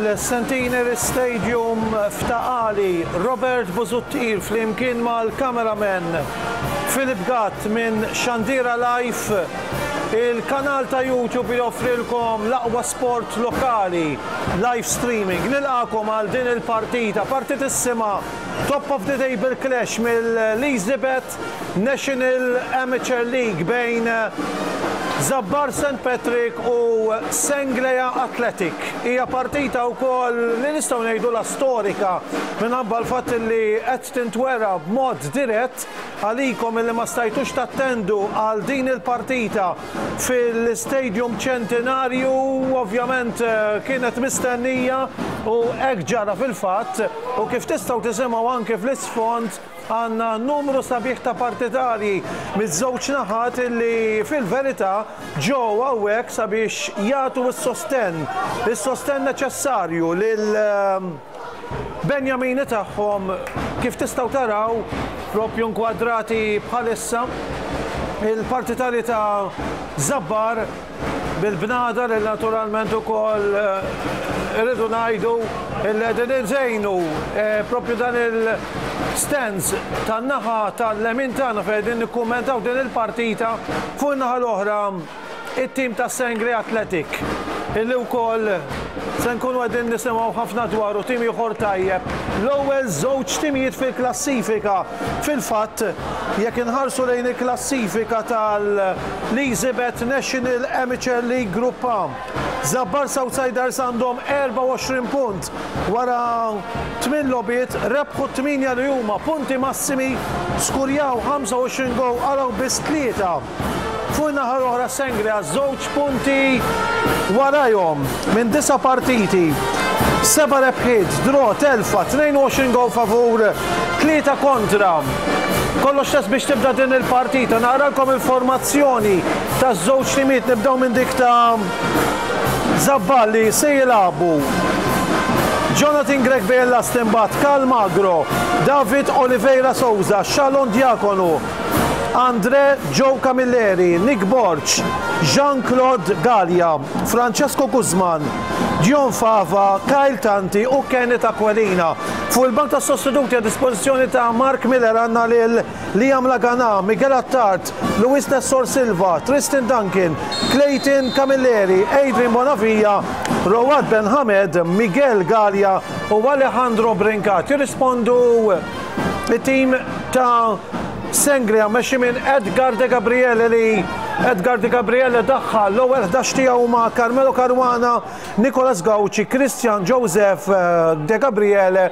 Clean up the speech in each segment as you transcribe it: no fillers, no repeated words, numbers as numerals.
mill-Centenary Stadium f'Taqali, Robert Buzuttir flimkien mal-kameraman Philip Gatt minn Xandira Live, il-kanal ta' YouTube li joffrilkom l-aqwa sport lokali, live streaming. Nilqakom għal din il-partita, partitissima Top of the Table Clash mill-Elizabeth National Amateur League bejn Zabbar St. Patrick u Senglea Athletic. Hija partita wkoll li nistgħu ngħidula storika minħabba l-fatt li qed tintwera b'mod dirett għalikom illi ma stajtux tattendu għal din il-partita fil-Stadium Centenarju. Ovvjament kienet mistennija u hekk ġara fil-fatt, u kif tistgħu tisimgħu anke fl-isfond għandna numru sabiħ ta' partitarji miż-żewġ naħat illi fil-verità ġew hawnhekk sabiex jagħtu is-sostenn neċessarju lil Benjamini tagħhom. Kif tistgħu taraw proprju nkwadrati bħalissa il-partitarji ta' Zabbar bil-bnadar li naturalment ukoll irridu ngħidu illi qegħdin inżejnu proprju dan il-stands tan-naħa tal-lemin tagħna fejn qegħdin nikkummentaw din il-partita. Fuq in-naħa l-oħra it-tim ta' Senglea Athletic illi wkoll se nkunu qegħdin nisimgħu ħafna dwaru, tim ieħor tajjeb. L-ewwel żewġ timijiet fil-klassifika. Fil-fatt jekk inħarsu lejn il-klassifika tal-Elizabeth National Amateur League Group A, Zabbar Southsiders għandhom 24 punt wara 8 logħbiet, rebħu 8 li huma punti massimi, skurjaw 25 gow, araw biss 3. Fuq in-naħa l-oħra Senglea żewġ punti warajhom minn 9 partiti, 7 rebħiet, draw, telfa, 22 gow favur, 3 kontra. Kollox test biex tibda din il-partita. Naqralkom il-formazzjoni taż-żewġ timijiet, nibdew minn dik ta' Zabbar li se jilagħbu Jonathan Greg Bella Stimbat, Cal Magro, David Oliveira Souza, Shalon Diakonu, Andre Joe Camilleri, Nick Borch, Jean-Claude Gallia, Francesco Guzman, Dion Fava, Kyle Tanti u Kenneth Aquilina. Fuq il-bank ta' sostituti a dispożizzjoni ta' Mark Miller għandna lil Liam Lagana, Miguel Attard, Luis Nessor Silva, Tristan Duncan, Clayton Camilleri, Adrian Bonavia, Rowad Ben Hamed, Miguel Gallia u Alejandro Brincat. Jirrispondu it-tim ta' Senglea mexxi minn Edgar De Gabriele li Edgar De Gabriele daħħal l-ewwel 11 tiegħu ma' Carmelo Caruana, Nicolas Gauci, Christian Joseph De Gabriele,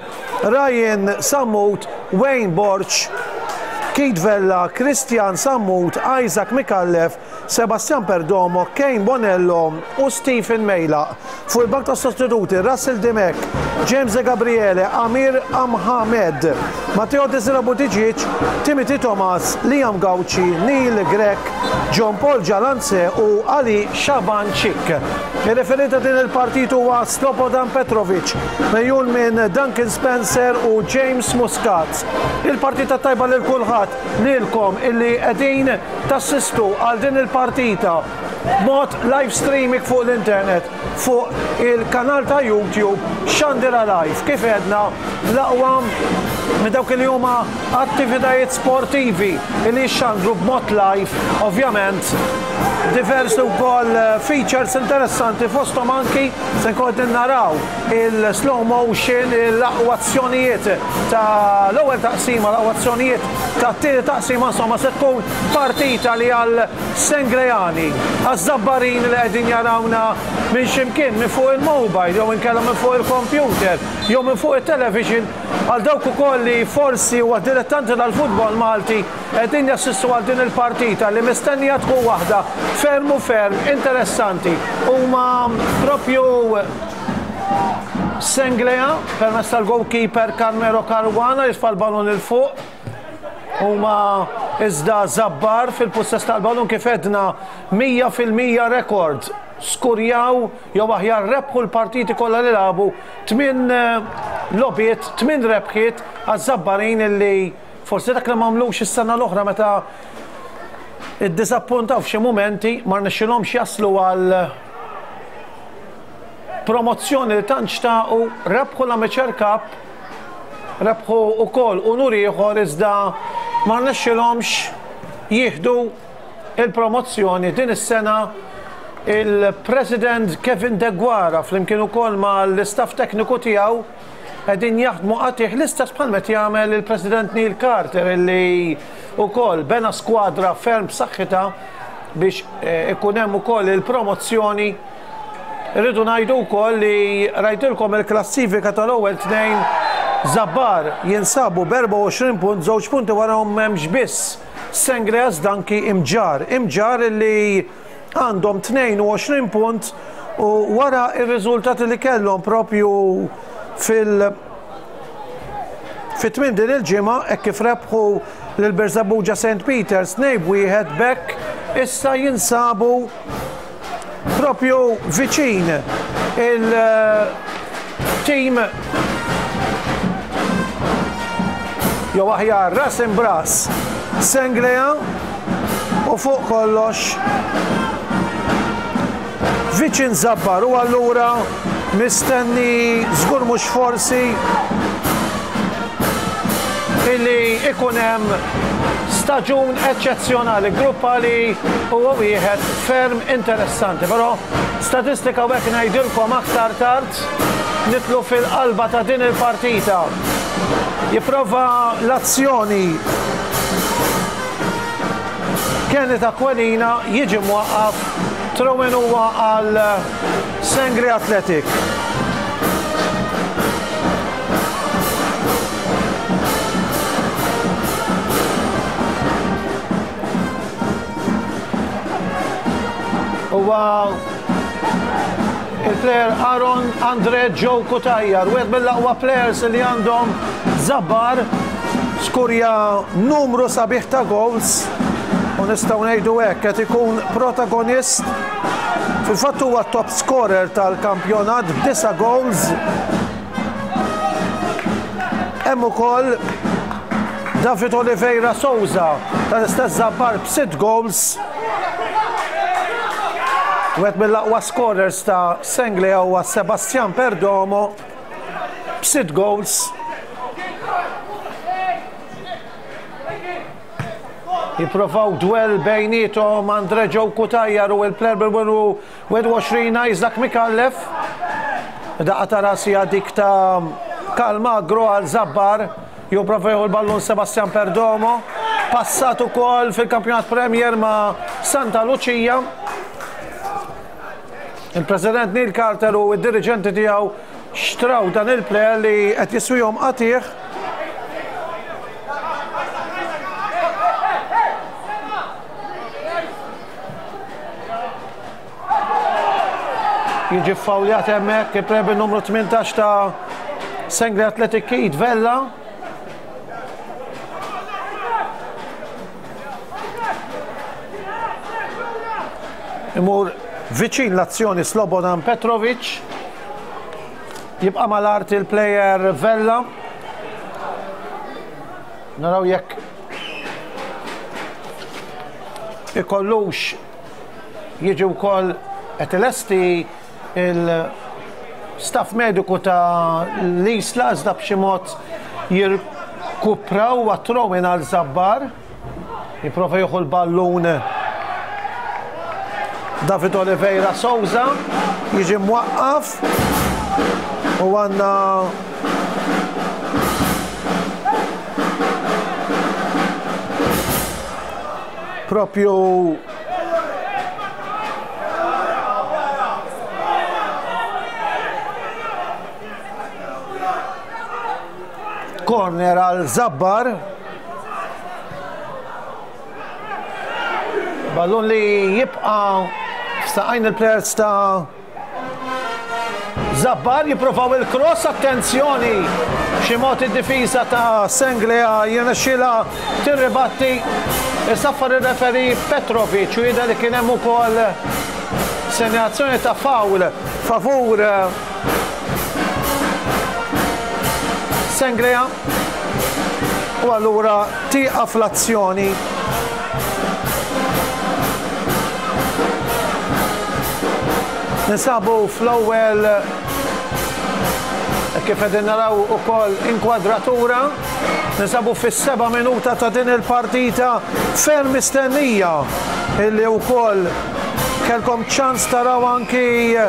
Ryan Sammut, Wayne Borch, Keith Vella, Christian Sammut, Isaac Mikallef, Sebastian Perdomo, Kane Bonello u Stephen Mejla. Fuq il-bank ta' sostituti Russell Dimek, James De Gabriele, Amir Amhamed, Matteo Desira Buttigieg, Timothy Thomas, Liam Gauci, Neil Grek, John Paul Jalance u Ali Shabanchik. Il-referita din il-partit huwa Slobodan Petrovic, mejjun minn Duncan Spencer u James Muscat. Il-partita tajba lil kulħadd lilkom illi qegħdin tassistu għal din il-partita mod live streaming fuq l-internet fuq il-kanal ta' YouTube Xandira Live. Kif għedna l-aqwa minn dawk li huma attivitajiet sportivi li xandru b'mod live, ovvjament diversi wkoll features interessanti fosthom anki se nkunu naraw il-slow motion, l-aqwa azzjonijiet ta' l-ewwel taqsima, l-aqwa azzjonijiet ta' t-tieni taqsima, insomma se tkun partita li għal Sengleani, għaż-Zabbarin li qegħdin jarawna minn ximkien minn fuq il-mobile, jew inkella minn fuq il-computer, jew minn fuq il-television, għal dawk ukoll li forsi huwa dilettanti tal-futbol Malti qegħdin jassistu għal din il-partita li mistennija tkun waħda ferm u ferm interessanti. Huma propju Senglea permezz tal-goalkeeper Carmelo Caruana jisfa' l-ballun il fuq. Huma iżda Zabbar fil-possess tal-ballun kif edna 100% rekord. Skurjaw jew aħjar rebħu l-partiti kollha li labu 8 logħbiet, 8 rebħiet għaż-Zabbarin illi forsi dak li m'għamlux is-sena l-oħra meta iddisappuntaw f'xi mumenti ma rnexxilhomx jaslu għal promozzjoni li tantx taqu, rebħu l-Amateur Cup, rebħu wkoll unur ieħor iżda ma rnexxilhomx jieħdu il-promozzjoni din is-sena. Il-President Kevin Deguara flimkien ukoll mal-istaff tekniku tiegħu qegħdin jaħdmu qatih l-istess bħal meta jagħmel il-President Neil Carter illi wkoll bena skwadra ferm b'saħħitha biex ikun hemm ukoll il-promozzjoni. Irridu ngħidu wkoll li rajtilkom il-klassifika tal-ewwel tnejn Zabbar jinsabu b'24 punt, 2 punti warahom m'hemmx biss Sengleas Danki imġar illi għandhom 22 punt u wara ir-riżultati li kellhom propju fit-tmiem din il-ġimgħa hekk kif rebħu lil Birżabbuġa St. Peters ngħid wieħed bekk issa jinsabu propju viċin il-tim jew aħjar ras imbras Senglea u fuq kollox viċin Zabbar u allura mistenni żgur mhux forsi illi ikun hemm staġun eċċezzjonali, gruppa li huwa wieħed ferm interessanti, però statistika hekk ngħidilkom aktar tard nitlu fil-qalba ta' din il-partita. Jipprova l-azzjoni Kenneth Aquilina jiġi mwaqqaf throw-in huwa għal Sengri Athletic. Huwa il-player Aaron Andre Joe Kutajjar, wieħed mill-aqwa players li għandhom Zabbar, skurja numru sabiħ ta' goals u nistgħu ngħidu hekk qed ikun protagonist. Fil-fatt huwa top scorer tal-kampjonat b'9 goals. Hemm ukoll David Oliveira Souza tal-istess Zabbar b'6 goals. Wieħed mill-aqwa scorers ta' Senglea huwa Sebastian Perdomo b'6 goals. Jipprovaw dwell bejnietom Andre Joe Kutajjar u il-player bil-numru 21 Isaac Mikallef. Daqqa ta' rasi dik ta' Kalmagro għal Zabbar, jipprova jieħu l-ballun Sebastian Perdomo. Passat ukoll fil-Kampjonat Premier ma' Santa Lucia. Il-President Neil Carter u id-dirigenti tiegħu xtraw dan il-plejer li qed jiswihom qatih. Jiġi ffawljat hemmhekk il-plejer numru 18 ta' Sengri Athletic Kid Vella. Imur viċin l-azzjoni Slobodan Petrovic, jibqa' mal-art il-plejer Vella. Naraw jekk ikollux jiġi wkoll qed ilesti il-staff mediku ta' l-Isla iżda b'xi mod jirkupraw throw-in għal Zabbar. Jipprova jieħu l-ballun David Oliveira Souza, jiġi mwaqqaf u għandna propju corner għal Zabbar. Ballun li jibqa' f'saqajn il-players ta' Zabbar, jipprovaw il-cross, attenzjoni xi mod id-difiża ta' Senglea jirnexxielha tirribatti. Isaffar ir-referi Petrovic u jidher li kien hemm ukoll senjazzjoni ta' fawl favur Senglea u allura tieqaf l-azzjoni. Ninsabu fl-ewwel kif qegħdin naraw ukoll inkwadratura, ninsabu fis-7 minuta ta' din il-partita ferm mistennija illi wkoll kellkom ċans taraw anki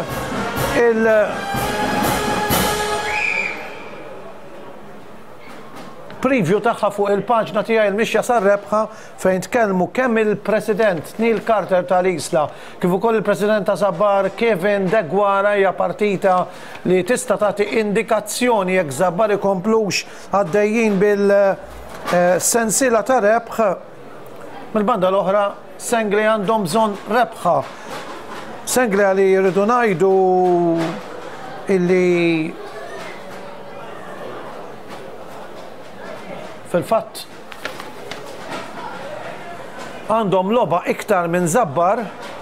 preview tagħha fuq il-paġna tiegħi il-mixja sar-rebħa fejn tkellmu kemm il-President Neil Carter tal-Isla kif ukoll il-President ta' Zabbar Kevin Degwara hija partita li tista' tagħti indikazzjoni jekk Zabbar ikomplux għaddejjin bil-sensiela ta' rebħ. Mill-banda l-oħra Sengli għandhom bżonn rebħa. Sengli li jridu ngħidu illi fil-fatt għandhom logħba iktar minn Zabbar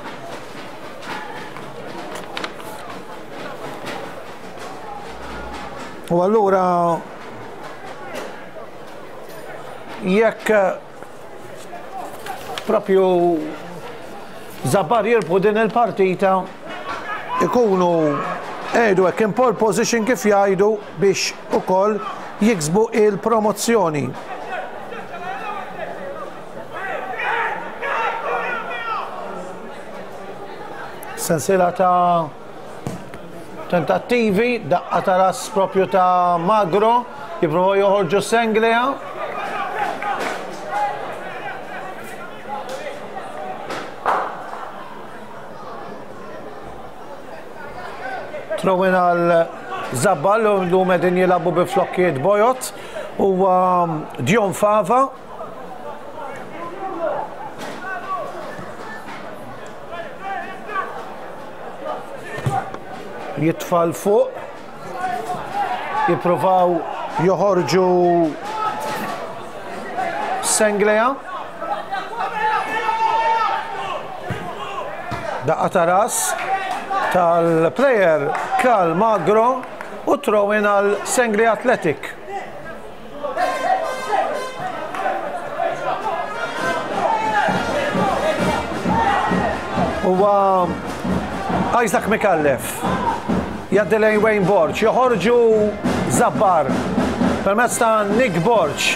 u allura jekk propju Zabbar jirbħu din il-partita ikunu għedu hekk in pole position kif jgħidu biex ukoll jiksbu il-promozzjoni. Sensiela ta' tentattivi, daqqa ta' ras propju ta' Magro, jipprovaw joħorġu Senglia. Throwin għal Zabbar l medin jilabu bi flokkiet Bojot u Dion Fava. Jitfall fuq. Jippruvaw joħorġu Senglia. Daqqa ta' ras tal-plejer Karl Magro u throwin għal Sengli Athletic. U Isaac Mikallef jaddi lejn Wayne Borch, joħorġu Zabbar permezz ta' Nick Borch.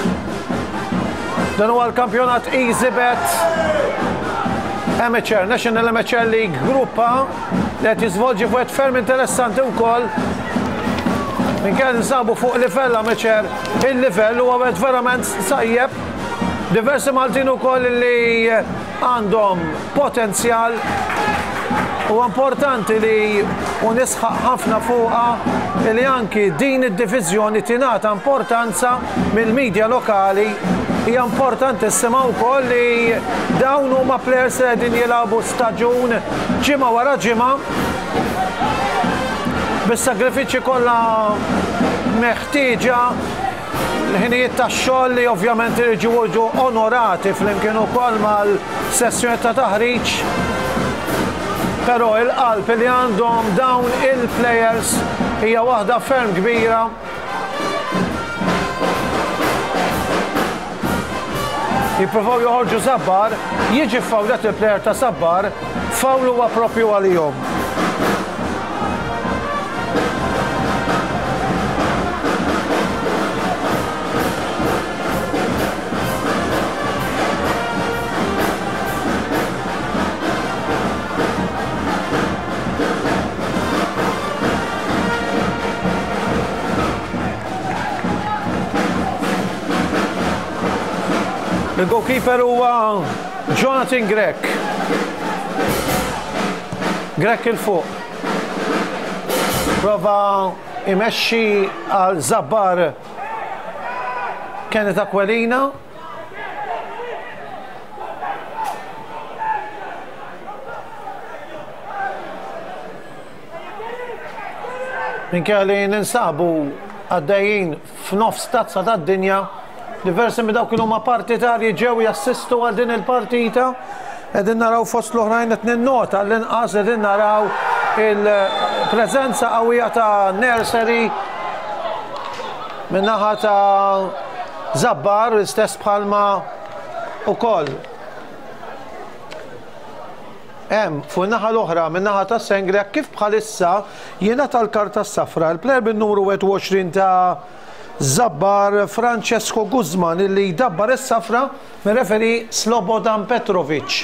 Dan huwa l-kampjonat EasyBet Amateur, National Amateur League gruppa li qed jiżvolġi fuq ferm interessanti wkoll. Min kien nsabu fuq livell amateur, il-livell huwa verament sajjeb. Diversi Maltin ukoll li għandhom potenzjal u importanti li unisħaq ħafna fuqha li anki din id-diviżjoni tingħata importanza mill-medja lokali. Hija importantissima wkoll li dawn huma plejers li qegħdin jilagħbu staġun ġimgħa wara ġimgħa bis-sagrifiċċji kollha meħtieġa l-ħinijiet tax-xogħol li ovvjament jiġu onorati flimkien ukoll mal-sessjoni ta' taħriġ. Però il-qalb li għandhom dawn il-plejers hija waħda ferm kbira. Jippruvaw joħorġu Zabbar, jiġi fawlet il-plejer ta' Zabbar, fawlu huwa proprju għalihom. Il-goalkeeper huwa Jonathan Grek. Grek il-fuq. Prova imexxi għal Zabbar Kenneth Aquilina. Minkejja li ninsabu għaddejjin f'nofs tazza tad-dinja, diversi minn dawk huma partitarji ġew jassistu għal din il-partita. Qegħdin naraw fost l-oħrajn qed ninnota l-inqas qegħdin naraw il-preżenza qawwija ta' Nursery min-naħa ta' Zabbar, l-istess bħalma ukoll hemm fuq in-naħa l-oħra min-naħa ta' Sengre kif bħalissa jingħata l-karta s-safra l-plejer bin-numru 21 ta' Zabbar Francesco Guzman illi jdabbar is-safra mir-referi Slobodan Petrovic.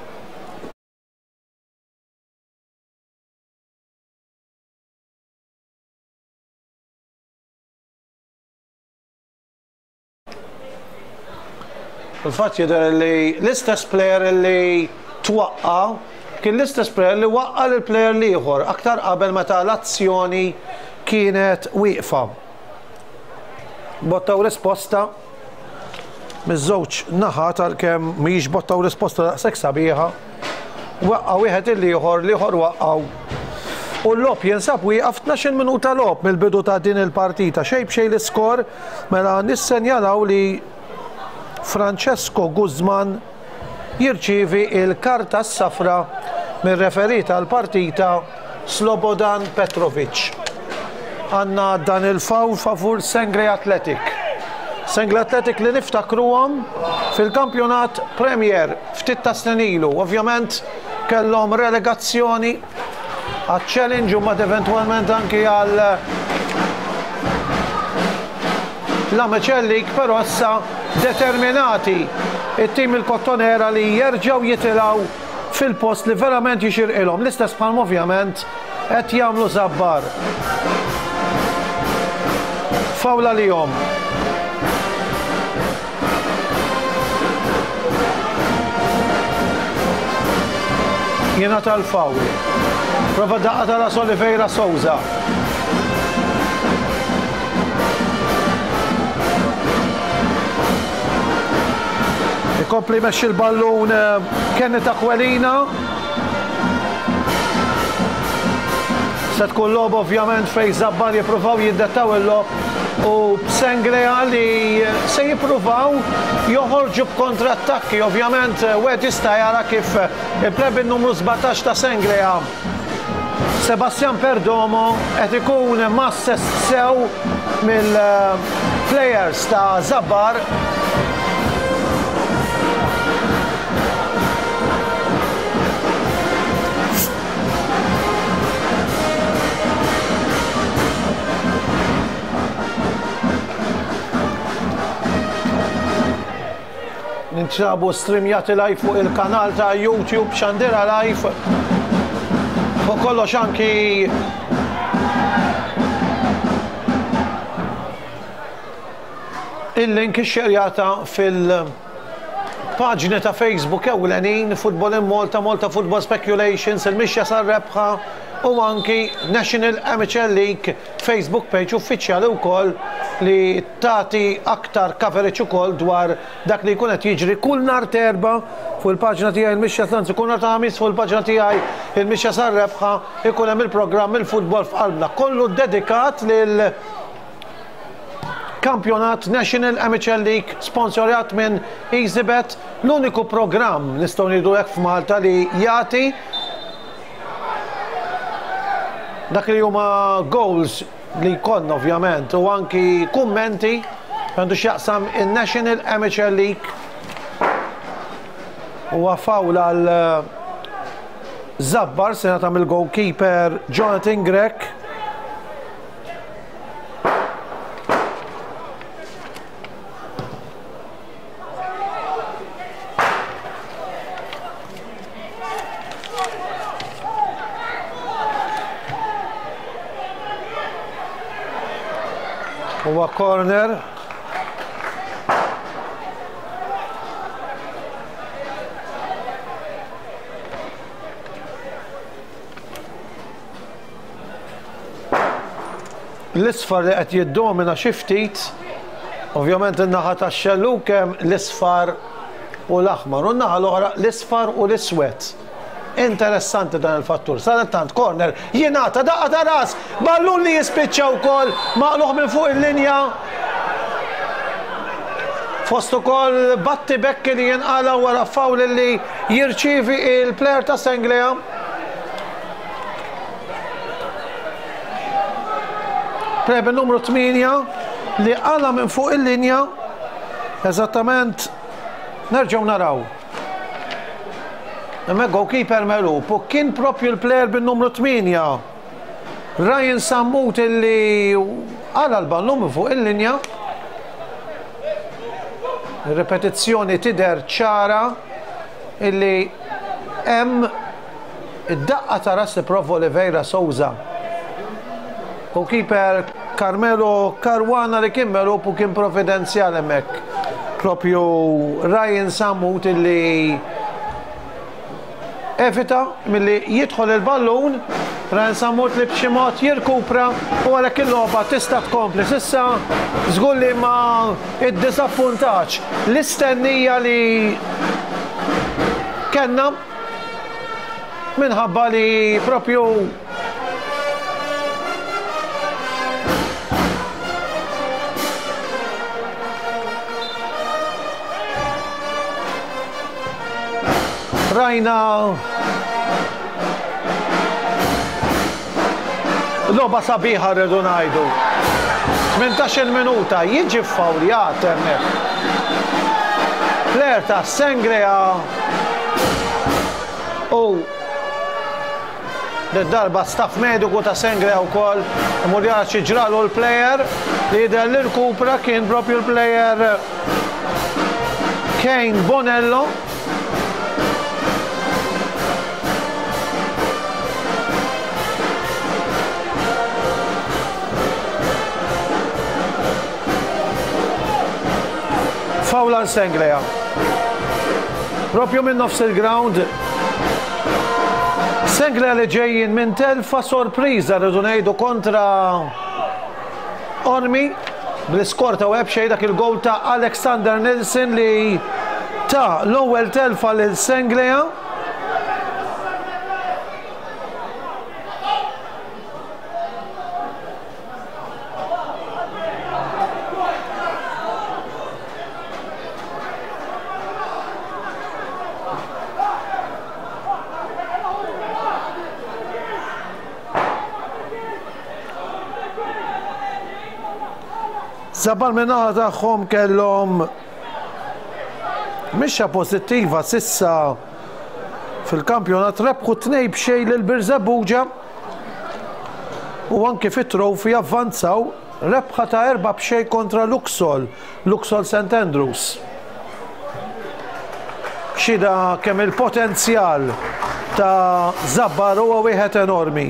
Il-fatt jidher li l-istess plejer li twaqqa kien l-istess plejer li waqqa l-plejer l-ieħor aktar qabel meta l-azzjoni kienet wieqfa. Bottaw risposta miż-żewġ naħat għalkemm mhijiex bottaw risposta daqshekk sabiħa. Waqqa wieħed il-ieħor l-ieħor waqqaw. U l-lob jinsab wieqaf 12 minuta lob mill-bidu ta' din il-partita. Xejn b'xejn l-iskor mela nissenjalaw li Francesco Guzman jirċievi il-karta s-safra mir-referi tal-partita Slobodan Petrovic. Għanna dan il-fawl favur Sengre Athletic. Sengre Athletic li niftakruhom fil-kampjonat Premier ftit ta' snin ilu. Ovvjament kellhom relegazzjoni għal-challenge u mat eventualment anki għal l-Ameċellik, però issa determinati it-tim il-Kottonera li jerġgħu jitilgħu fil-post li verament jixirqilhom. L-istess bħalm ovvjament qed jagħmlu Zabbar. Fawla li jom. Jena tal-fawl. Prova daqqa tal-as Oliveira Souza. Ikompli meċi l-ballun Kenneth Aquilina. Se tkun lob ovvjament fej Zabbar jippruvaw jiddettaw il-lob u Sengre li se jippruvaw joħorġu b'kontrattakki. Ovvjament wieħed jista' jara kif il-plejer numru 17 ta' Sengre Sebastian Perdomo qed ikun massess sew mill-plejers ta' Zabbar. Nintrabu streamjati live fuq il-kanal ta' YouTube Xandira Live. Fuq kollox anki il-link ixxerjata fil-paġni ta' Facebook ewlenin Football in Malta, Malta Football Speculations, il-mixja sar-rebħa u anki National Amateur League Facebook page uffiċjali wkoll li tagħti aktar coverage ukoll dwar dak li jkun qed jiġri kull nhar terba fuq il-paġna tiegħi il-mixja Atlantiku, kull nhar ta' ħamis fuq il-paġna tiegħi il-mixja sar-rebħa ikun hemm il-programm il-futbol f'qalbna kollu dedikat lil kampjonat National Amateur League sponsorjat minn EasyBet, l-uniku programm nistgħu ngħidu hekk f'Malta li jagħti dak li huma goals li jkollna ovvjament u anki kummenti għandu x'jaqsam in-National Amateur League u fawl għal Zabbar se nagħtam il-goalkeeper Jonathan Grek. Huwa corner. L-isfar li qed jiddomina xi ftit, ovvjament in-naħa tax-xelluk hemm l-isfar u l-aħmar, u n-naħa l-oħra l-isfar u l-iswed. Interessanti dan il-fattur. Salettant corner jingħata daqqa ta' ras, ballun li jispiċċa wkoll maqluħ minn fuq il-linja. Fost ukoll Batti Bekki li jinqala wara fawl li jirċievi il-plejer ta' Senglea. Plejer numru 8 li qala minn fuq il-linja. Eżattament nerġgħu naraw. imma goalkeeper Melup u kien propju l-plejer bin-numru 8. Ryan Sammut illi għala l-ballum fuq il-linja. Repetizzjoni tidher ċara illi hemm id-daqqa ta' ras Prof Oliveira Souza. Goalkeeper Carmelo Caruana li kien Melup u kien provvidenzjali hemmhekk. Propju Ryan Sammut illi evita milli jidħol il-ballun, Ryan Sammut li b'xi mod jirkupra u għalhekk il-logħba tista' tkompli. S'issa żgur li ma iddisappuntax l-istennija li kellna minħabba li propju rajna logħba sabiħa rridu ngħidu. 18 minuta jiġi f'fawlijat hemmhekk. Plejer ta' Sengrea u darba staff mediku ta' Sengrea wkoll imur jara xi ġralu l-plejer li jidher li rkupra kien propju l-plejer Kane Bonello. Fawla Sengrea. Propju minn nofs il-ground. Sengrea li ġejjin minn telfa sorpriża rridu ngħidu kontra Ormi bl-iskor ta' webxej dak il-gowl ta' Alexander Nilsson li ta' l-ewwel telfa lil Sengrea. Zabal minnaħa tagħhom kellhom mixja pożittiva sissa fil-kampjonat, rebħu 2-0 lil Birżebbuġa u anke fit-trofi avvanzaw rebħa ta' 4-0 kontra Luxol St Andrews. Xida kemm il-potenzjal ta' Zabbar huwa wieħed enormi.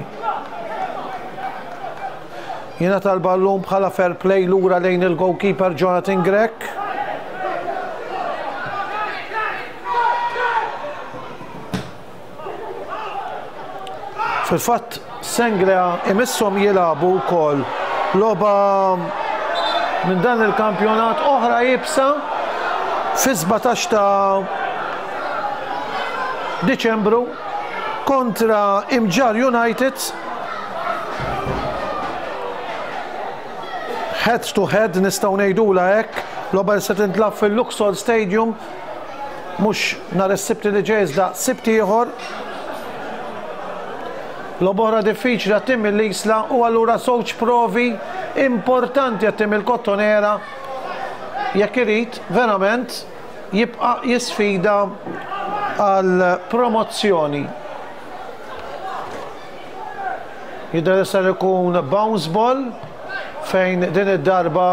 Jiena tal-ballum bħala fair play lura lejn il-goalkeeper Jonathan Grech. Fil-fatt Sengrea imissom jilagħbu wkoll logħba minn dan il-kampjonat oħra jibsa fi 17 ta' Diċembru kontra Imġar United. Head to head nistgħu ngħidula hekk, logħba se tintlagħab fil-Luxol Stadium mhux nhar is-sibt li ġej iżda sibt ieħor. Logħba oħra diffiċli għat-tim il-Isla u allura żewġ provi importanti għat-tim il-Kottonera jekk irid verament jibqa' jisfida għal promozzjoni. Jidher se ikun bounce ball fejn din id-darba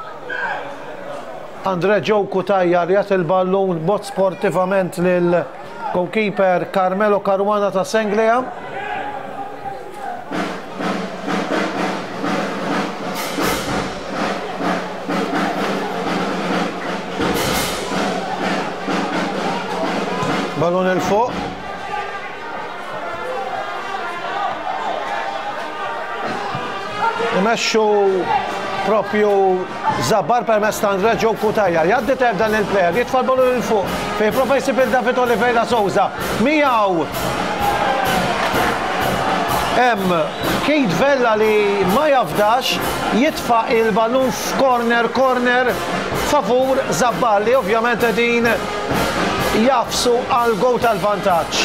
Andre Ġoku tajjar jagħti il-ballun bot sportivament lil goalkeeper Carmelo Caruana ta' Sengrea. Ballun il-fuq. Imexxu propju Zabbar permezz ta' Andre Ġoku tajjar. Jgħaddi dan il-plejer, jitfall ballun il-fuq fejn prova jsib il-David Oliveira Souza. Miegħu hemm Kate Vella li ma jafdax jitfa' il-ballun f'corner favur Zabbar li ovvjament din jafsu għal gow tal-vantaġġ.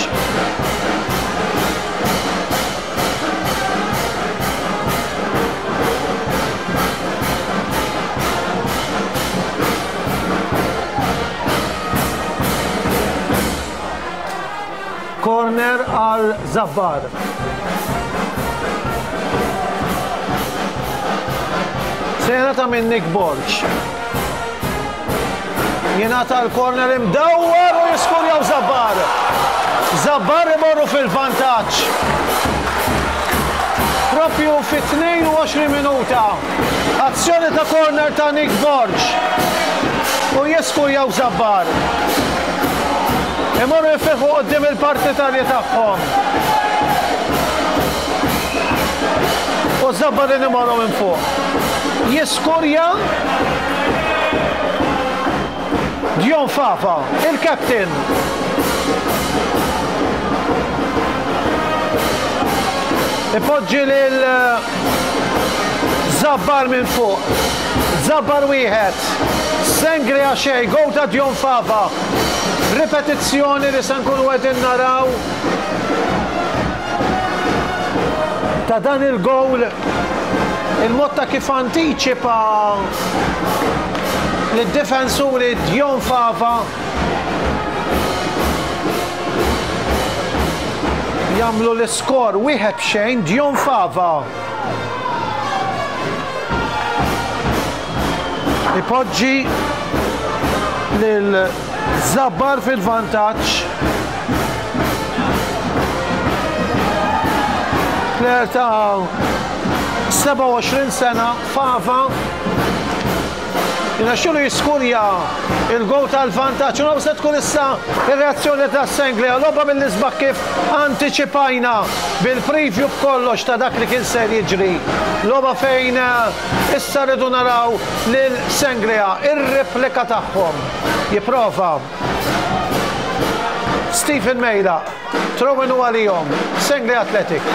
Corner għal Zabbar. Senata minn Nick Borch. Jenata l-corner imdawwar u jiskurjaw Zabbar. Zabbar imorru fil-vantaġġ. Propju fi 22 minuta. Azzjoni ta' corner ta' Nick Borch. U jiskurjaw Zabbar. Imorru jifirħu qoddim il-partitarji tagħhom. U Zabbar imorru minn fuq. Jiskurja Dion Fafa, il-kapten. Ipoġġi lil Zabbar minn fuq. Zabbar wieħed. Sengria xej, gol ta' Dion Fafa. Ripetizzjoni li se nkunu qegħdin naraw ta' dan il-gowl. Il-mod ta' kif antiċipa lid-difensuri Dion Fafa jagħmlu l-iskor wieħed b'xejn. Dion Fafa ipoġġi lil Zabbar fil-vantaġġ. Plejer ta' 27 sena, Fafa jinaxxilu jiskurja il-gol tal-vantaġġ. U se tkun issa ir-reazzjoni ta' Senglia. Logħba mill-isbaħ kif antiċipajna bil-preview b'kollox ta' dak li kien ser jiġri. Logħba fejn issa rridu naraw lil Senglia ir-replika tagħhom. Jipprova Stephen Mejla, throwin u għalihom, Senglia Athletic.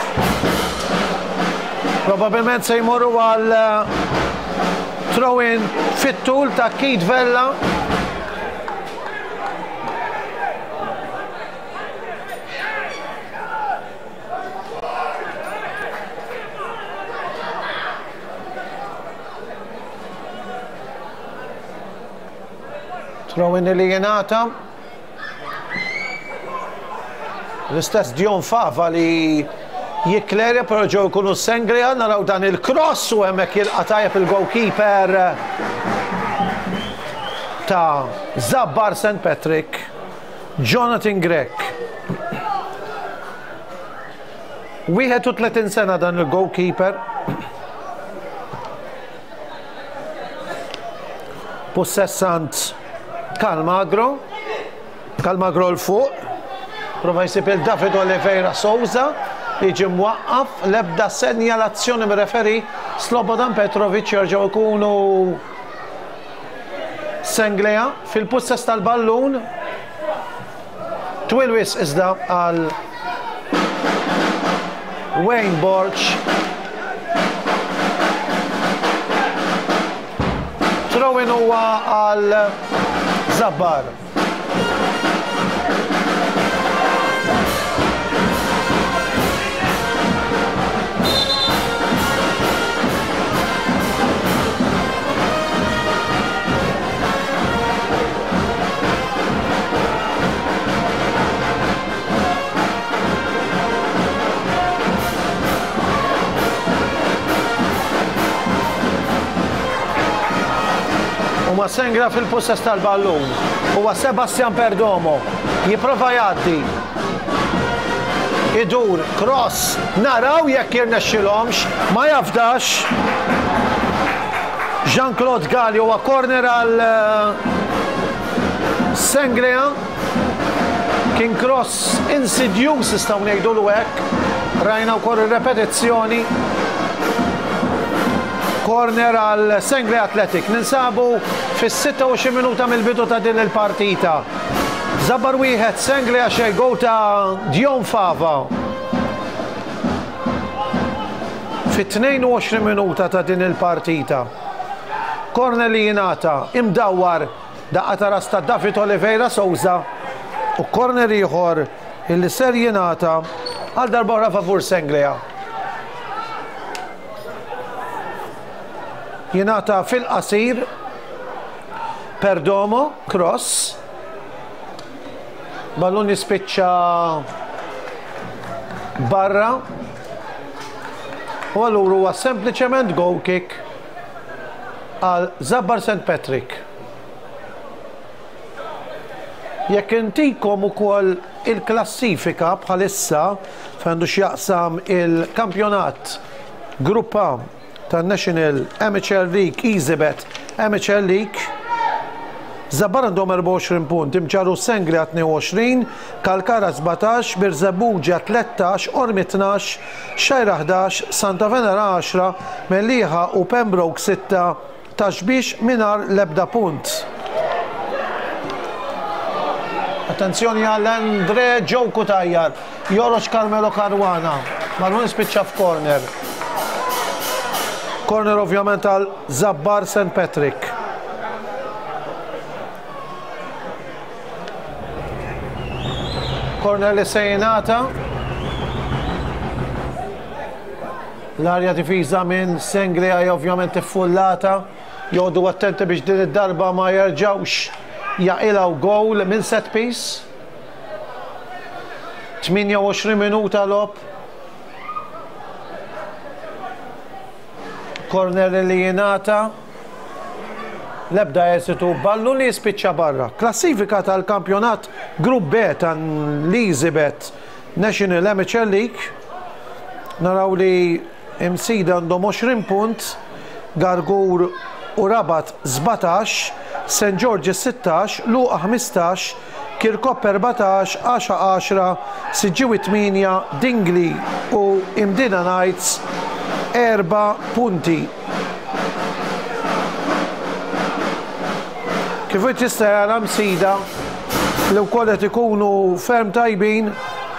Probabilment se jmorru għal throw-in fit-tul ta' Keith Vella. Throw-in li jenata. L-istess Dion Fafa li jiklerja pero ġew ikunu Senglia. Naraw dan il-cross u hemmhekk jilqa' tajjeb il-goalkeeper ta' Zabbar St. Patrick, Jonathan Grech. 31 sena dan il-goalkeeper. Possessant Calmagro l-fuq. Prova jsib il-David Oliveira Souza. Jiġi mwaqqaf l-ebda senjalazzjoni mir-referi. Slobodan Petrovic jerġgħu jkunu Senglia fil-possess tal-ballun. Twilwis iżda għal Wayne Borch. Throw-in huwa għal Zabbar. Huma Senglia fil-possess tal-ballun. Huwa Sebastian Perdomo. Jipprova jgħaddi. Idur, cross. Naraw jekk jirnexxilhomx, ma jafdax. Jean-Claude Galli huwa corner għal Senglia. Kien cross insidjus nistgħu ngħidulu hekk. Rajna wkoll ir-repetizzjoni. Corner għal Senglia Athletic. Ninsabu fis-26 minuta mill-bidu ta' din il-partita. Zabbar wieħed, Senglia xejn, gol ta' Dion Fafa. Fit-22 minuta ta' din il-partita. Corner li jingħata imdawwar daqqa ta' ras ta' David Oliveira Souza u corner ieħor illi ser jingħata għal darba oħra favur Senglia. Jingħata fil-qasir. Perdomo, cross. ballun jispiċċa barra u allura huwa sempliċement goal kick għal Zabbar St. Patrick. Jekk intikom ukoll il-klassifika bħalissa f'għandu x'jaqsam il-kampjonat Grupp A tan-National Amateur League EasyBet Amateur League, Zabbar għandhom 24 punt, Imġarru Senglia 22, Kalkara 17, Birżebbuġa 13, Ormi 12, Xajra 11, Santa Venera 10, Mellieħa u Pembroke 6, Taxbix minar l-ebda punt. Attenzjoni għall-Andre Joe Kutajjar, Joroċ Carmelo Caruana, Marlon spiċċa f'korner. Korner ovvjament għal Zabbar St. Patrick. Korner li sejnata. L-arja difiża minn Senglia ovvjament iffullata. Jodu attenti biex din id-darba ma jerġawx jaqilaw gowl minn set piece. 28 minuta lob. Korner li jingħata. L-ebda jesitu ballu li jispiċċa barra. Klassifika tal-kampjonat Grupp B tal-EasyBet National Amateur League. Naraw li Imsida għandhom 20 punt, Gargur u Rabat 17, St. George 16, Luqa 15, Kirkop 14, 10-10, Siġġiewi 8, Dingley u Imdina Knights 4 punti. Kif jista' jara Msida li wkoll qed ikunu ferm tajbin.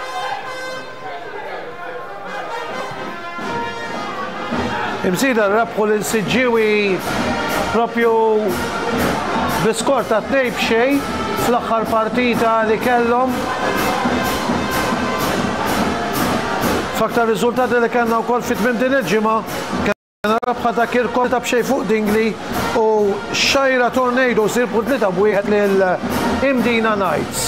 Imsida rebħu lil Siġġiewi propju biskor ta' 2-0 fl-aħħar partita li kellhom. F'aktar riżultati li kellna wkoll fit-tmiem din il-ġimgħa kien rebħa ta' Kirkop ta' b'xejn fuq Dingley u Xajra Tornado sir punt 3-1 lil Imdina Knights.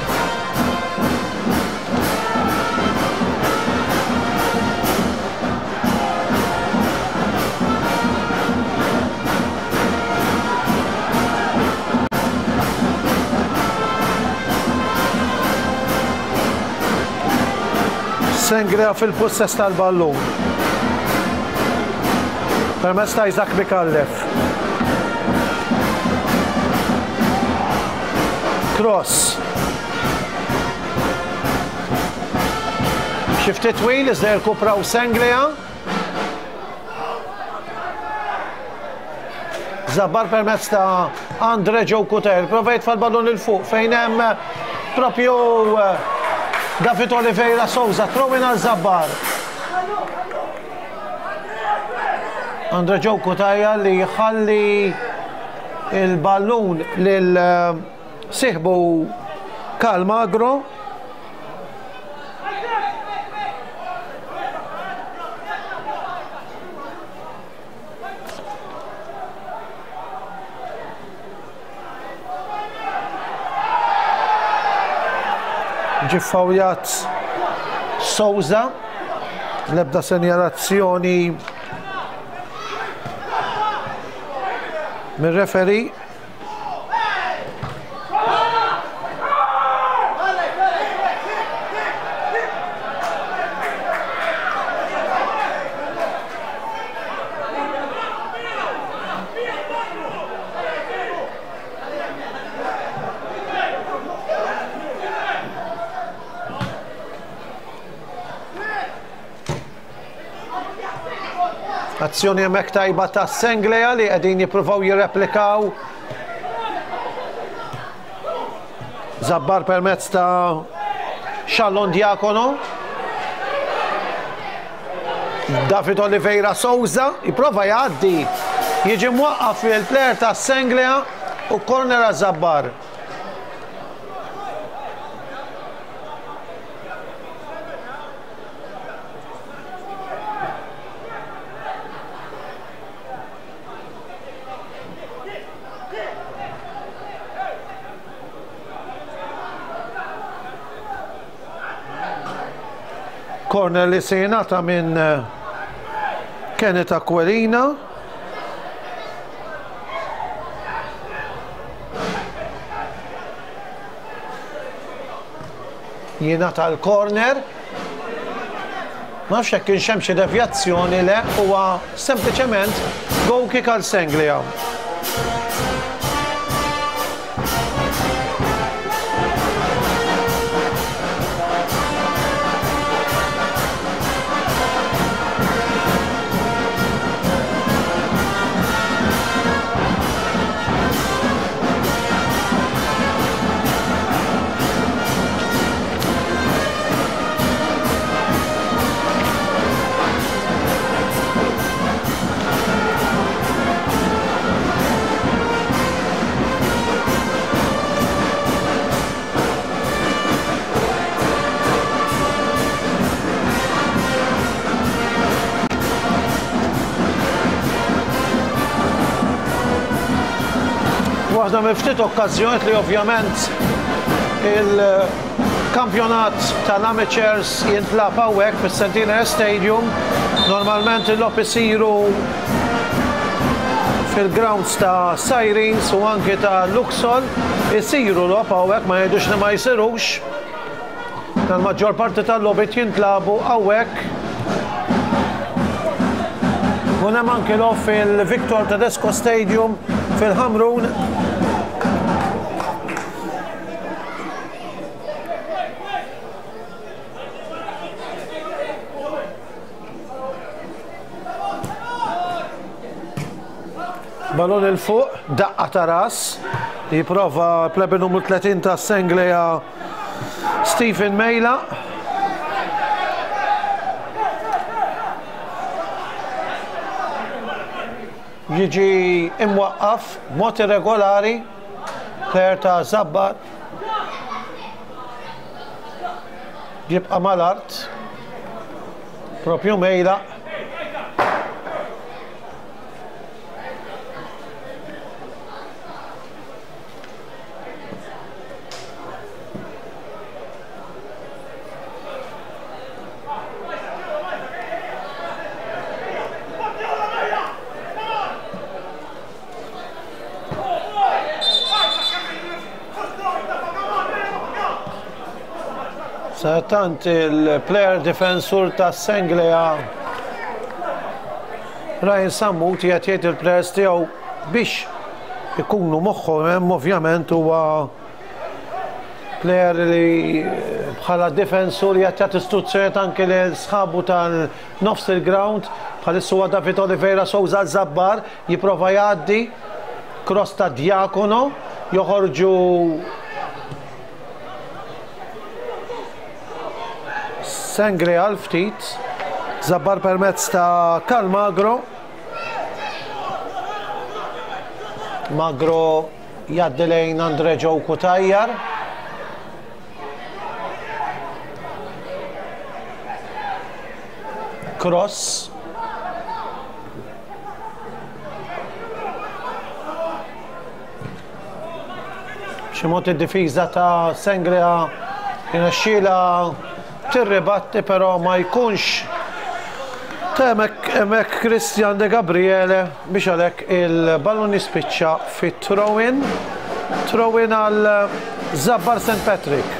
Senglia fil-possess tal-ballun. Permezz ta' Isaac Mikallef. Cross. Xifti twil, iżda jirkupraw Senglia. Zabbar permezz ta' Andre Joe Kutajjar. Provajt fal-ballun il-fuq fejn hemm propju David Oliveira Souza, throwing għal Zabbar. Andre Joe Kutajjar li jħalli il-ballun lil siħbu Kalmagro. Ġiffawjat Souza, l-ebda senjalazzjoni min referi. Azzjoni hemmhekk tajba ta' Senglia li qegħdin jippruvaw jirreplikaw. Zabbar permezz ta' Xallon Diakono. David Oliveira Souza jipprova jgħaddi. Jiġi mwaqqaf il-plejer ta' Senglia u korner għal Zabbar. Corner li se jingħata minn Kenneth Aquilina. Jingħata l-corner. Ma nafx hekk kienx hemm xi devjazzjoni le huwa sempliċement goal kick għal Sanglia. Waħda miftit okkażjonijiet li ovvjament il-kampjonat tal-amateurs jintlab hawnhekk fis-Centenary Stadium. Normalment il-logħb isiru fil-grounds ta' Sirens u anke ta' Luxol. Isiru logħb hawnhekk ma jgħidux li ma jsirux. Tal-maġġor parti tal-logħbiet jintlabu hawnhekk. U hemm anke logħb fil-Victor Tedesco Stadium fil-Ħamrun. Ballon il-fuq, daqqa ta' ras, jipprova plebi numru 30 ta' Sanglia Stephen Mejla. Jiġi imwaqqaf mod irregolari, plejer ta' Zabbar. Jibqa' mal-art, propju Mejla. Tant il-player defensur ta' Sanglia Ryan Sammut jgħid il-players tiegħu biex ikunu moħħhom ovvjament huwa player li bħala defensur jgħid istruzzjonijiet anke lil sħabu tal-nofs il-ground bħalissa huwa David Oliveira Souza Zabbar jipprova jgħaddi cross ta' Diakono joħorġu Sanglia għal-ftit, Zabbar permezz ta' Karl Magro. Magro jgħaddi lejn Andre Joe Kutajjar. Cross. Xi mod id-difiża ta' Sanglia jinexxiela tirribatti però ma jkunx temek Christian De Gabriele biex għalhekk il-ballun jispiċċa fit throw-in għal Zabbar St. Patrick.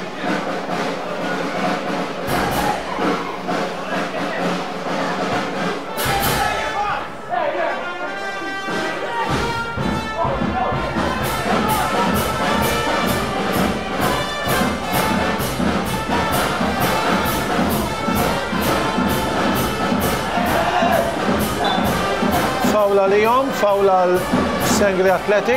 Fawla Lyon, fawla l-Sanglia Athletic.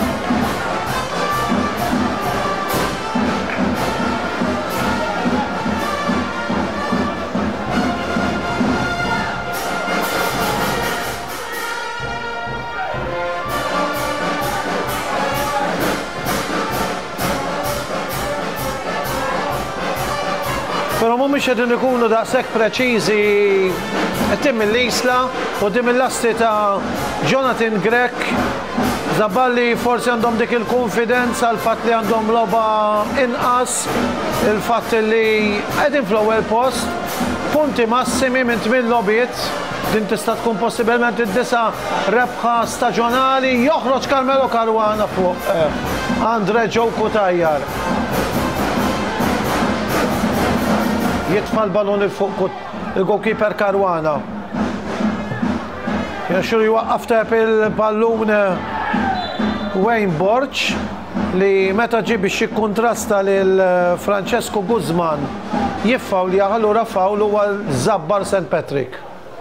Pero mhumiex qegħdin ikunu daqshekk preċiżi tim mill-isla u dim il-lasti ta' Jonathan Grek Zaballi forsi għandhom dik il-konfidenza l-fatt li għandhom loba inqas, il-fatt li qegħdin fl-ewwel post, punti massimi minn 8 lobiet, din tista' tkun possibilment id-disa rebħa staġjonali, joħroġ Carmelo Caruana fuq Andre Ġoku Tajjar. Jitfa' l-ballun il-fuq il-goalkeeper Caruana. Jaxxur jwaqqaf tep il-ballun Wayne Borch li meta ġi biex jikkontrasta lil Francesco Guzman jiffaw li jaħallu rafaw huwa Zabbar St. Patrick.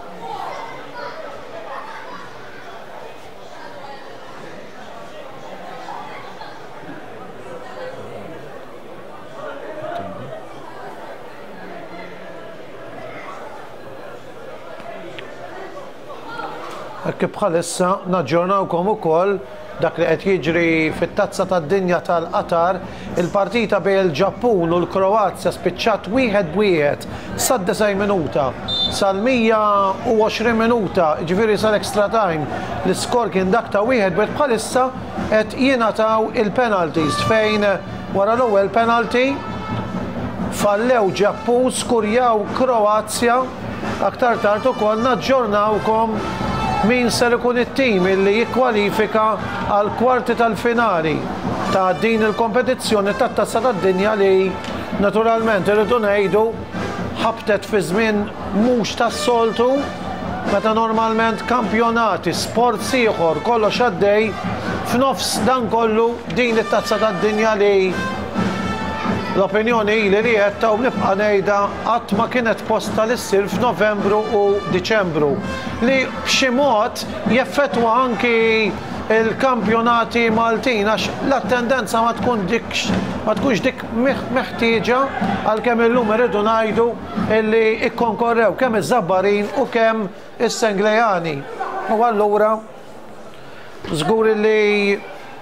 Kif bħalissa naġġornawkom ukoll dak li qed jiġri fit-tazza tad-dinja tal-Qatar, il-partita bejn il-Ġappun u l-Kroazja spiċċat 1-1 sad-9 minuta sal-120 minuta, ġifieri sal-extra time. L-iskor kien dak ta' 1-1 bħalissa qed jingħataw il-penalties fejn wara l-ewwel penalty fallew Ġappun, skurjaw Kroazja. Aktar tard ukoll naġġornawkom min ser ikun it-tim illi jikkwalifika għal kwarti tal-finali ta' din il-kompetizzjoni tat-tazza tad-dinja li naturalment irridu ngħidu ħabtet fi żmien mhux tas-soltu meta normalment kampjonati, sport ieħor kollox għaddej f'nofs dan kollu din it-tazza tad-dinja li l-opinjoni li qed u nibqa' ngħidha qatt ma kienet posta li ssir f'Novembru u Diċembru li b'xi mod jeffettwa anki il-kampjonati Maltin għax l-attendenza ma tkunx dik meħtieġa għalkemm illum irridu ngħidu illi ikkonkorrew kemm iż-Żabbarin u kemm is-Senglejani. U allura żgur illi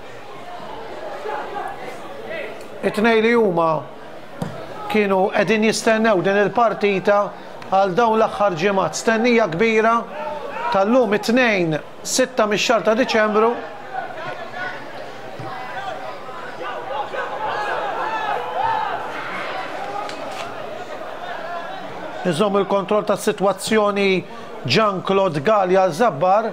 it-tnejn li huma kienu qegħdin jistennew din il-partita għal dawn l-aħħar ġimgħat. Stennija kbira tal-lum it-tnejn 6 mix-xahar ta' Diċembru. Iżomm il-kontroll tas-sitwazzjoni Jean-Claude Gallia Zabbar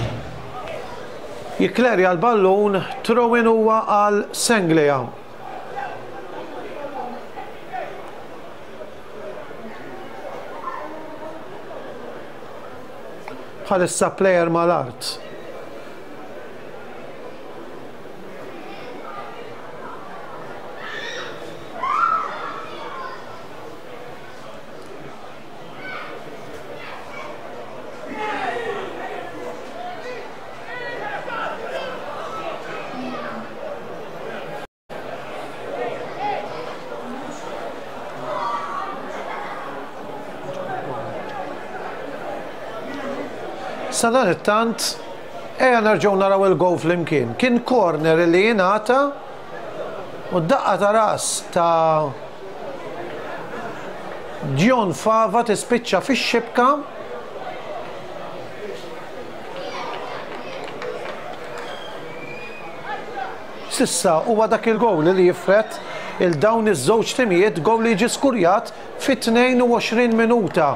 jiklerja l-ballun, throw-in huwa għal Sengleja. Bħalissa plejer mal-art. Sadan it-tant, nerġgħu naraw il-gow flimkien. Kien corner li jingħata u d-daqqa ta' ras ta' Dion Fava tispiċċa fix-xibka. Sissa huwa dak il-gowl li jifret il-dawn iż-żewġ timijiet, gowl li jiġi skurjat fit-22 minuta.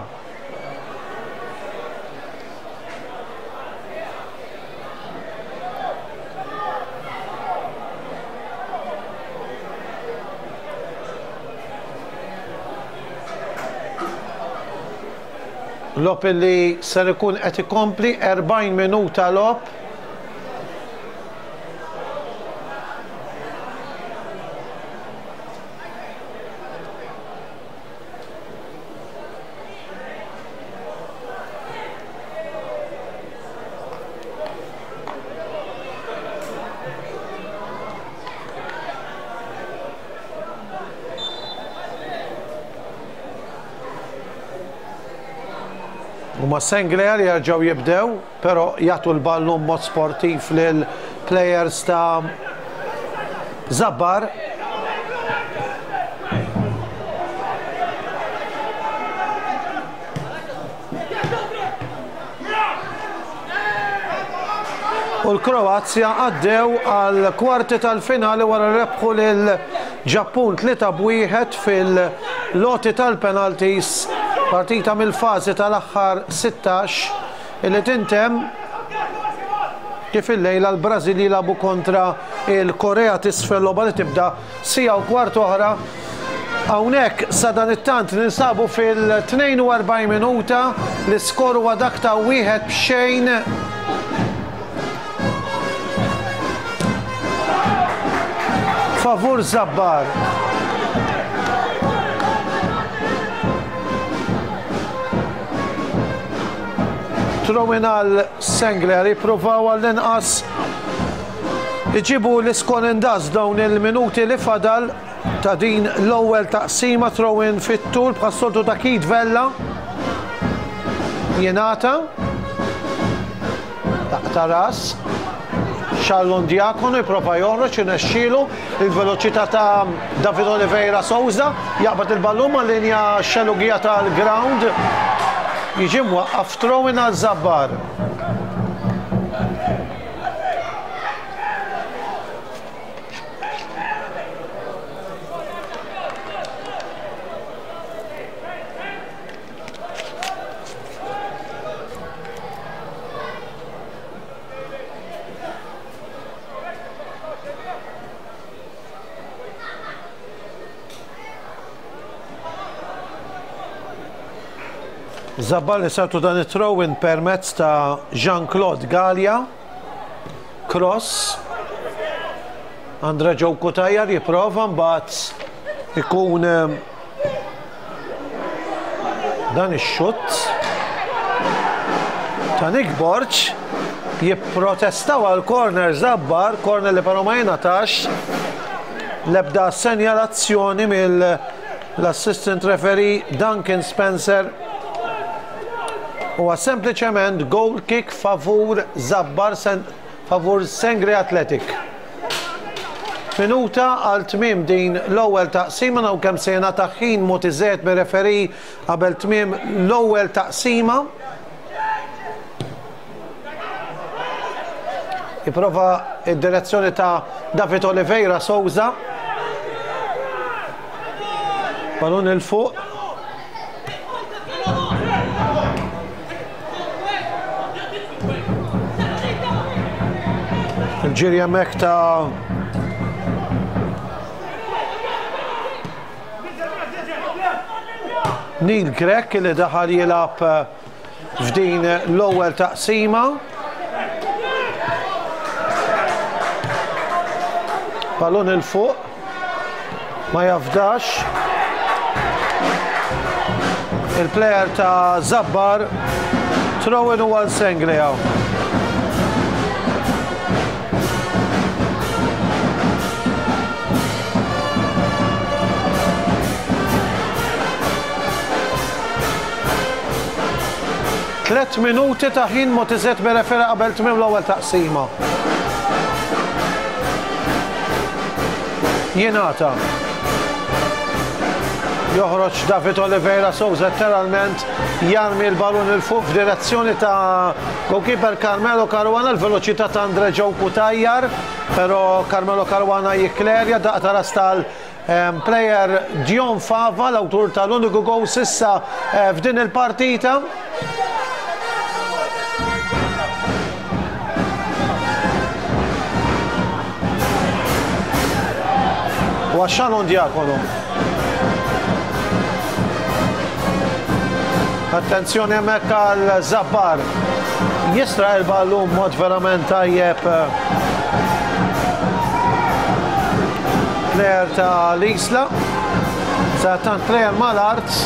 Lob li ser ikun qed ikompli 40 minuta lob. Huma Sengleja li jerġgħu jibdew, però jagħtu l-ballun mod sportiv lil plejers ta' Zabbar. u l-Kroazja għaddew għal kwarti tal-finali wara rebħu l-Ġappun 3-1 fil-loti tal-penalties, partita mill-fażi tal-aħħar 16 illi tintem kif il-lejla l-Brażil jilabu kontra il-Korea t'isfel logħba li tibda sija u kwart oħra. Hawnhekk sa dan it-tant ninsabu fil-42 minuta l-iskor huwa dak ta' 1-0 favur Zabbar. Throwin għal Sengler jippruvaw għall-inqas iġibu l-iskor indaz dawn il-minuti li fadal ta' din l-ewwel taqsima. Throwin fit-tul bħas-soltu ta' Kid Vella jingħata ta' ras Xallon Diakonu jipprova joħroġ inexxielu il-veloċità ta' David Oliveira Souza jaqbad il-ballun mal-linja xellugija tal-ground jiġi mwaqqaf throwin għal Zabbar. Zabbar li sartu dan it-throw-in permezz ta' Jean-Claude Gallia. Cross. Andra Joe Kutajjar jipprova mbagħad ikun dan ix-xutt ta' Nick Borch jipprotestaw għal corner Zabbar, corner li però ma jingħatax. L-ebda senjalazzjoni mill-assistant referee Duncan Spencer. Huwa sempliċement goal kick favur Zabbar favur Sengri Athletic. Minuta għal tmiem din l-ewwel taqsima u kemm se jingħata ħin motiżet bir-referi qabel tmiem l-ewwel taqsima. Jipprova id-direzzjoni ta' David Oliveira Souza. Ballun il-fuq. Il-ġiri hemmhekk ta' Neil Grek li daħal jilab f'din l-ewwel taqsima. Ballun il-fuq ma jafdax. Il-plejer ta' Zabbar throw-in huwa Sengri hawn. Tlet minuti ta' ħin motiżet bir-referi qabel tmiem l-ewwel taqsima. Jingħata. Joħroġ David Oliveira Souza letteralment jarmi l-ballun il-fuq f'direzzjoni ta' goalkeeper Carmelo Caruana, l-veloċità ta' Andre Joe Kutajjar, però Carmelo Caruana jikklerja daqta ras tal-plejer Dion Fava, l-awtur tal-uniku gowl sissa f'din il-partita. U Xallon Diakonu. Attenzjoni hemmhekk għal Zabbar. Jistra il-ballun mod verament tajjeb. Plejer ta' l-Isla. Sa tant plejer mal-Arts.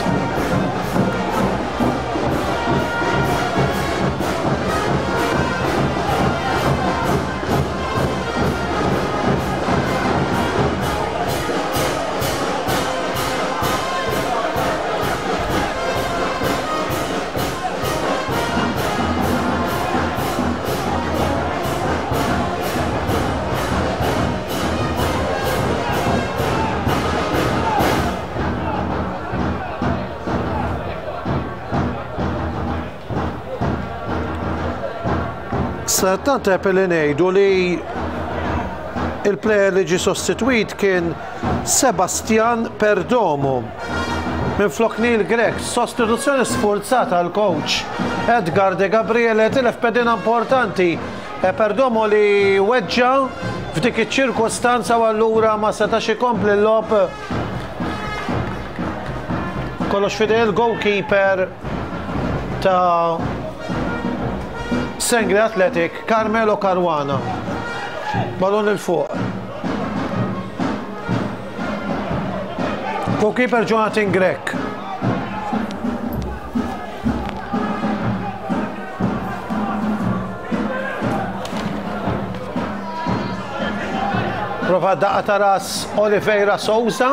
Issa tantep li ngħidu li il-plejer li ġie sostitwit kien Sebastian Perdomo minflok Neil Grech. Sostituzzjoni sfurzata għal coach Edgar De Gabriele tilef pedina importanti. Perdomo li weġġa f'dik iċ-ċirkostanza u allura ma setax ikompli l-lob. Kollox fidej il-goalkeeper ta' Sengri Athletic, Carmelo Caruana. Ballon il-fuq. Goalkeeper Jonathan Grech. Prova daqqa ta' ras Oliveira Souza.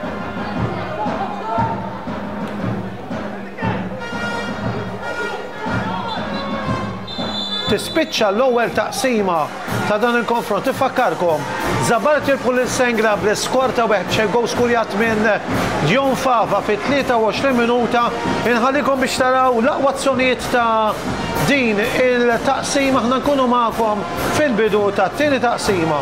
Tispiċċa l-ewwel taqsima ta' dan il-konfront. Tifakkarkom, Zabbar tilpu l-Sengra bl-skorta weħd xejgow skurjat minn Dion Fava fi 23 minuta. Inħallikom biex taraw l-aqwa azzjonijiet ta' din il-taqsima. Aħna nkunu magħkom fil-bidu ta' tieni taqsima.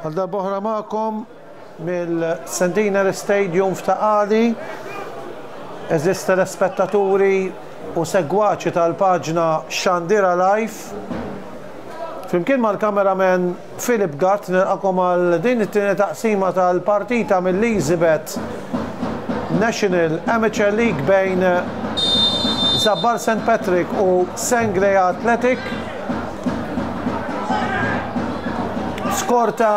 Għal darbohra ma'kom mill-Centenary Stadium f'Taqali. Eżist telespettaturi u segwaċi tal-paġna Xandira Live. Flimkien mal-kameraman Philip Gatt nilqakom għal din it-tieni taqsima tal-partita mill-Elizabeth National Amateur League bejn Zabbar St. Patrick u Sengleja Athletic. Skorta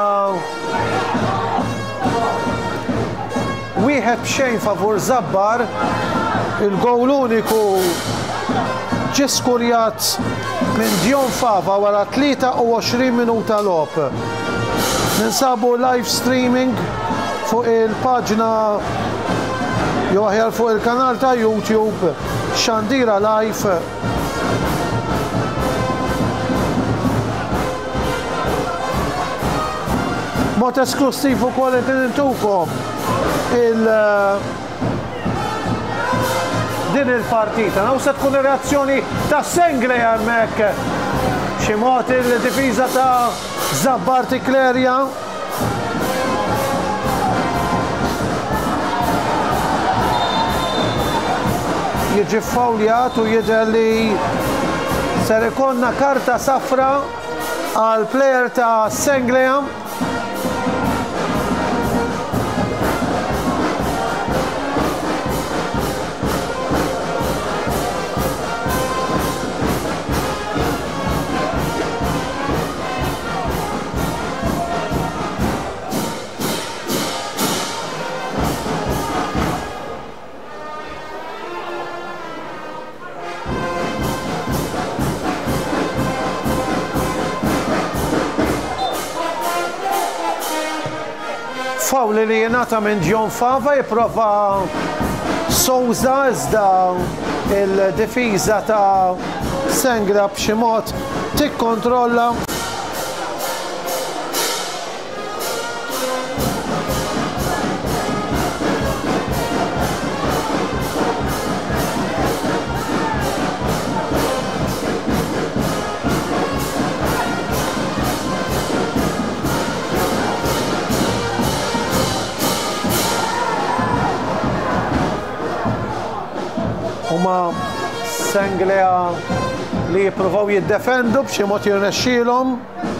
1-0 favur Zabbar. Il-gowl uniku ġie skurjat minn Dion Fava wara 23 minuta logħob. Ninsabu live streaming fuq il-paġna jew aħjar fuq il-kanal ta' YouTube Xandira Live. Mod esklusiv ukoll qed nintukom din il-partita. Naw se tkun ir-reazzjoni ta' Sengleja hemmhekk. Xi mod il-difiża ta' Zabbar tiklerja. Jiġi fawljat u jidher li ser ikonna karta safra għal plejer ta' Sengleja. Fawli li jenata minn Dion Fava jipprova Souza iżda il-difiża ta' Sengleja b'xi mod tikkontrolla. Huma Sengleja li jippruvaw jiddefendu b'xi mod jirnexxielhom.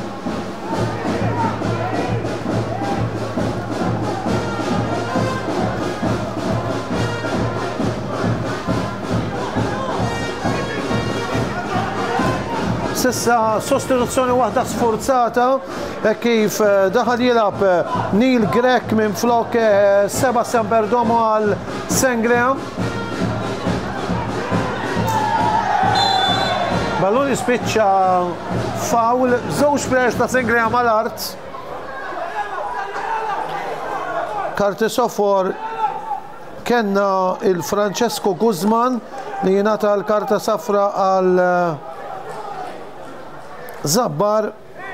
Sissa sostituzzjoni waħda sforzata kif daħal jilab Neil Grek minn flok Seba Samperdomo għal Sengleja. Ballun jispiċċa fawl, żewġ plejers ta' Sengleja mal-art. Karti sofor kenna il-Francesco Guzman li jingħata l-karta safra għal Zabbar.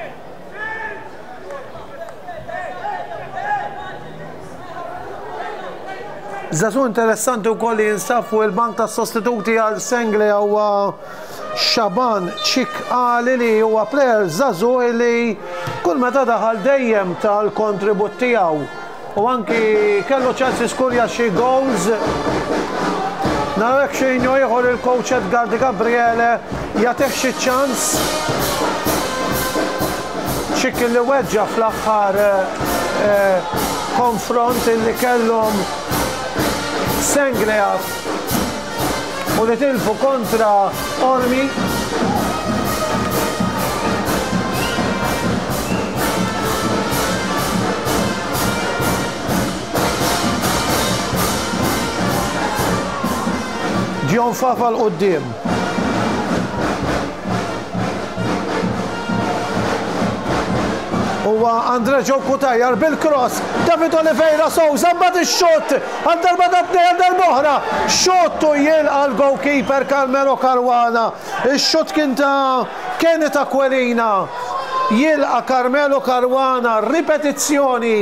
Zazu interessanti wkoll li jinsab fuq il-bank tas sostituti għal Sengleja huwa Xaban Ċikqali li huwa plejer żagħżugħ li kull meta daħal dejjem tal-kontribut tiegħu u anki kellu ċans jiskurja xi goals. Naraw hekk xejn ieħor il-coach Edgar Di Gabriele jagħtih xi ċans. Ċik li weġġa fl-aħħar konfront illi kellhom Sengleja u li tilfu kontra Ormi. Dion Fava l-qoddim. Huwa Andre Ġokku tajjar bil-cross, David Oliveira Souza mbagħad ix-xott għal darba dabnej għal darbohra. Xottu jilqa' l-goalkeeper Carmelo Caruana. Ix-xott kien ta' Kenneth Aquilina. Jilqa' Carmelo Caruana, ripetizzjoni.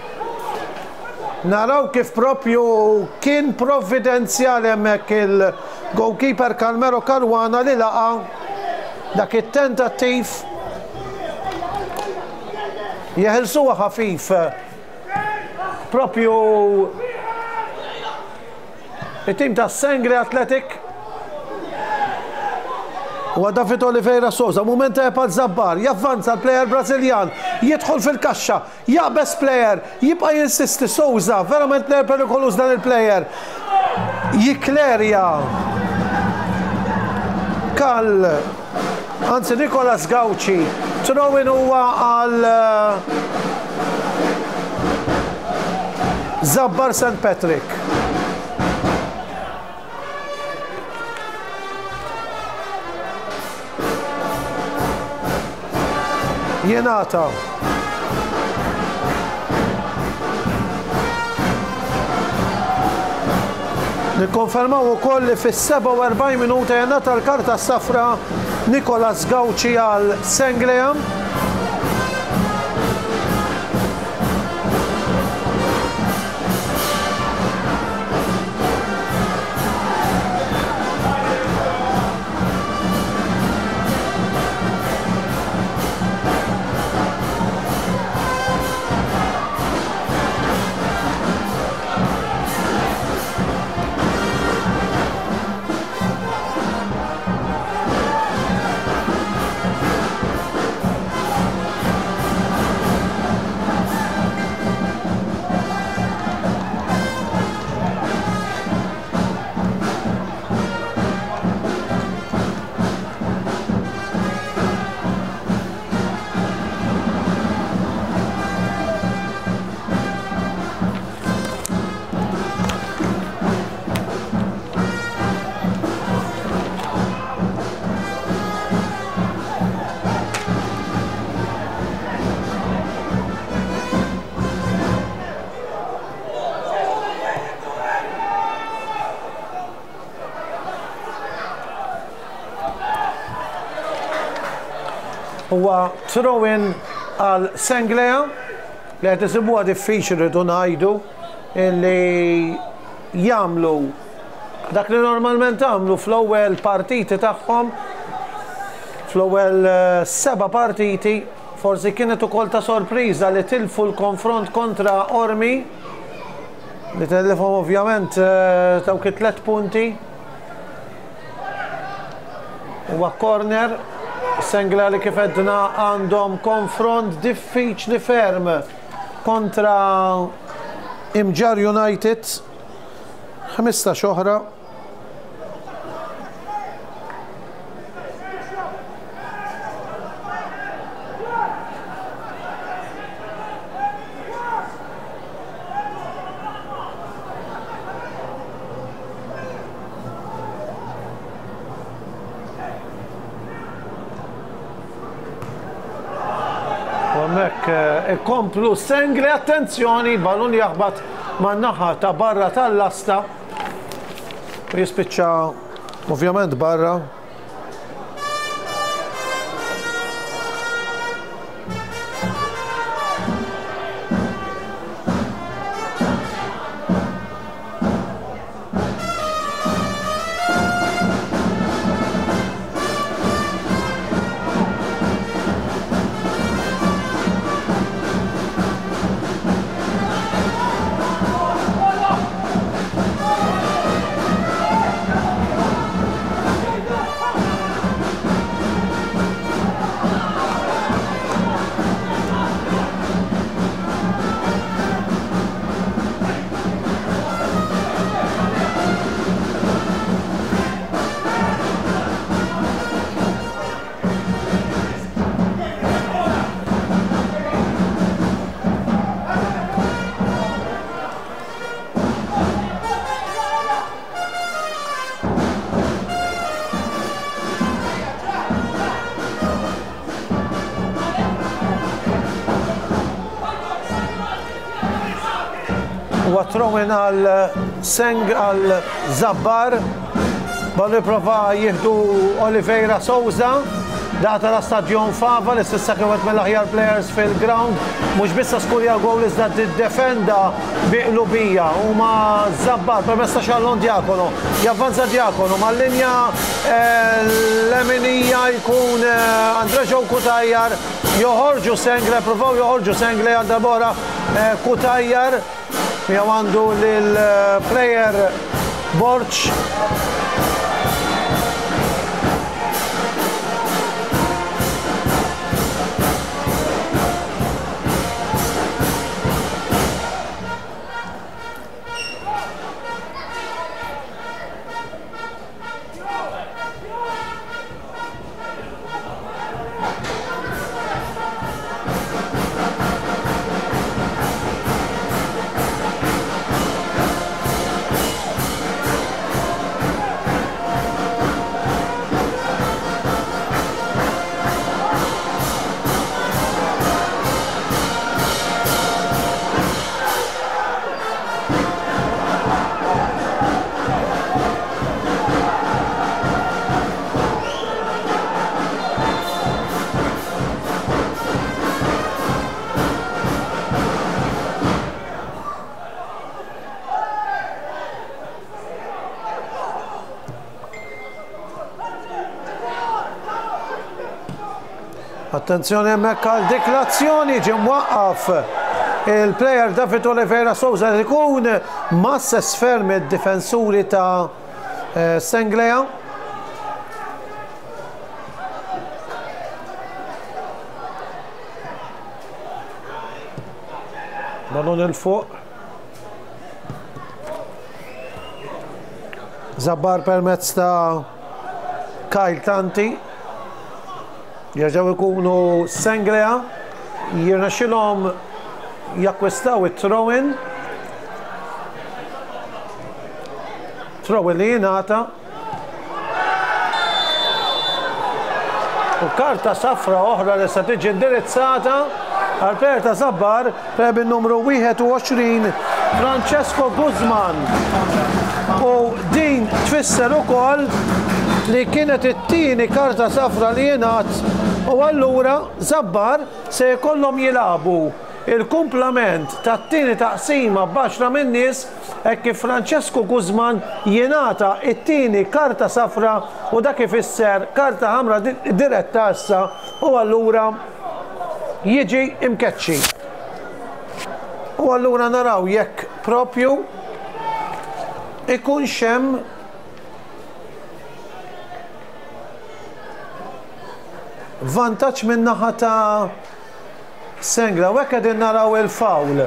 Naraw kif propju kien provvidenzjali hemmhekk il-goalkeeper Carmelo Caruana li laqa' dak it-tentattiv jeħilsuha ħafif propju it-tim ta' Sengri Athletic u David Oliveira Souza, moment pal Zabbar, javvanza l-plejer Braziljan, jidħol fil-kaxxa, jaqbes plejer, jibqa' jinsisti Souza, verament plejer perikolus dan il-plejer, jiklerja Kall, anzi Nicolas Gauci, throwin huwa għal Zabbar St. Patrick. Jenata. Nikkonfermaw ukoll li fis-47 minuta jenata l-karta safra Nicolas Gauci għal Sengria. Huwa throw-in għal Sengria li qed isibuha diffiċli rridu ngħidu illi jagħmlu dak li normalment għamlu fl-ewwel partiti tagħhom fl-ewwel 7 partiti forsi kienet ukoll ta' sorpriża li tilfu l-konfront kontra Ormi li tellifhom ovvjament dawk it-3 punti. Huwa corner Sengria li kif edna għandhom konfront diffiċli ferm kontra Imġar United 15 oħra. Komplu Sengri, attenzjoni, balun jaħbat man naħa ta' barra tal-lasta u jispiċċa ovvjament barra. Huwa throw-in għal Zabbar ballu jipprova jieħdu Oliveira Souza data la stadjon Fava li s'issa kienet mill-aħjar players fil-ground, mhux biss skurja gowl iżda tiddefenda biqlubija huma Zabbar permezz ta' Xallon Diakono. Javvanza Diakono mal-linja l-eminija jkun Andreġo Kutajjar, joħorġu Sengle, provaw joħorġu Sengle għal darbora Kutajjar jew għandu lil-player Borċ. Attenzjoni hemmhekk għal diklazzjoni ġie mwaqqaf il-plejer David Oliveira Souza li jkun massess ferm id-difensuri ta' Senglea. Ballon il-fuq. Zabbar permezz ta' Kyle Tanti. Jerġaw ikunu Senglea, jirnexxilhom jakkwistaw it-throw-in. Throw-in li jingħata. U karta safra oħra li se tiġi indirizzata għal plejer ta' Zabbar bin numru 21 Francesco Guzman. U din tfisser ukoll li kienet it-tieni karta safra li jingħat u allura Zabbar se jkollhom jilagħbu il-kumplament tat-tieni taqsima b'10 min-nies hekk kif Francesco Guzman jingħata it-tieni karta safra u dak ifisser karta ħamra diretta issa u allura jiġi imkeċċi. U allura naraw jekk propju ikun hemm vantaġġ min-naħa ta' Senglea u hekk qegħdin naraw il-fawl.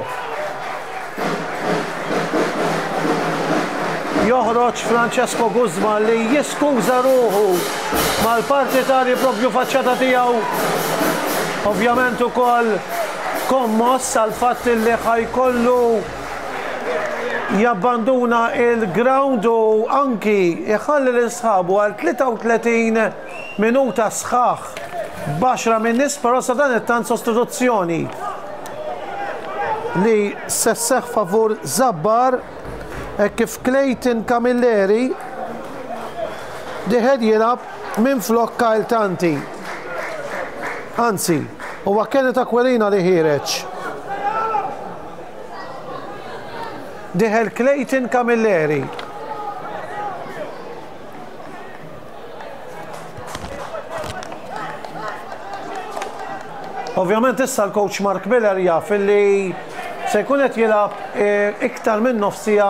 Joħroġ Francesco Guzman li jiskuża ruħu mal-partitarji propju faċċata tiegħu. Ovvjament ukoll kommoss għal fatt li ħajkollu jabbanduna il-ground u anki iħalli l-isħabu għal 33 minuta sħaħ b'10 min-nies, però sa dan it-tant sostituzzjoni li se sseħħ favur Zabbar kif Clayton Camilleri diħed jilgħab minflok Kyle Tanti. Anzi, huwa Kenneth Aquilina li ħireġ. Diħel Clayton Camilleri. Ovvjament issa l-coach Mark Miller jaf illi se jkun qed jilgħab iktar minn nofsija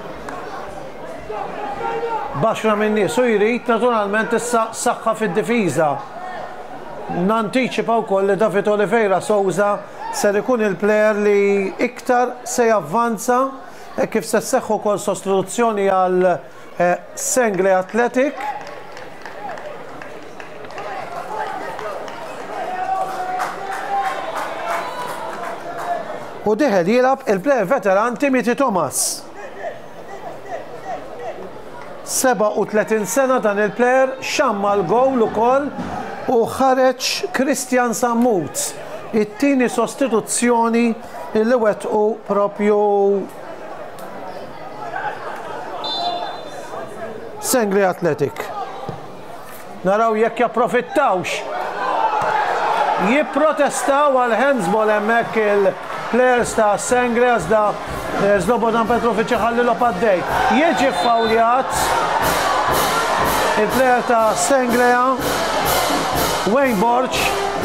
b'10 min-nies u jrid naturalment issa saħħa fid-difiża. Nantiċipa wkoll li David Oliveira Souza se jkun il-plejer li iktar se javvanza kif se sseħħ ukoll sostituzzjoni għal Senglea Athletic. U diħed jilab il-plejer veteran Timothy Thomas. 37 sena dan il-plejer xamma l-gowl ukoll u ħareġ Christian Sammut, it-tieni sostituzzjoni li wettqu propju Senglea Athletic. Naraw jekk japprofittawx jipprotestaw għal handsball hemmhekk il-players ta' Sengleja da Slobodan Petrovic iħallilhom għaddej. Jiġi fawljat il-player ta' Sengleja Wayne Borch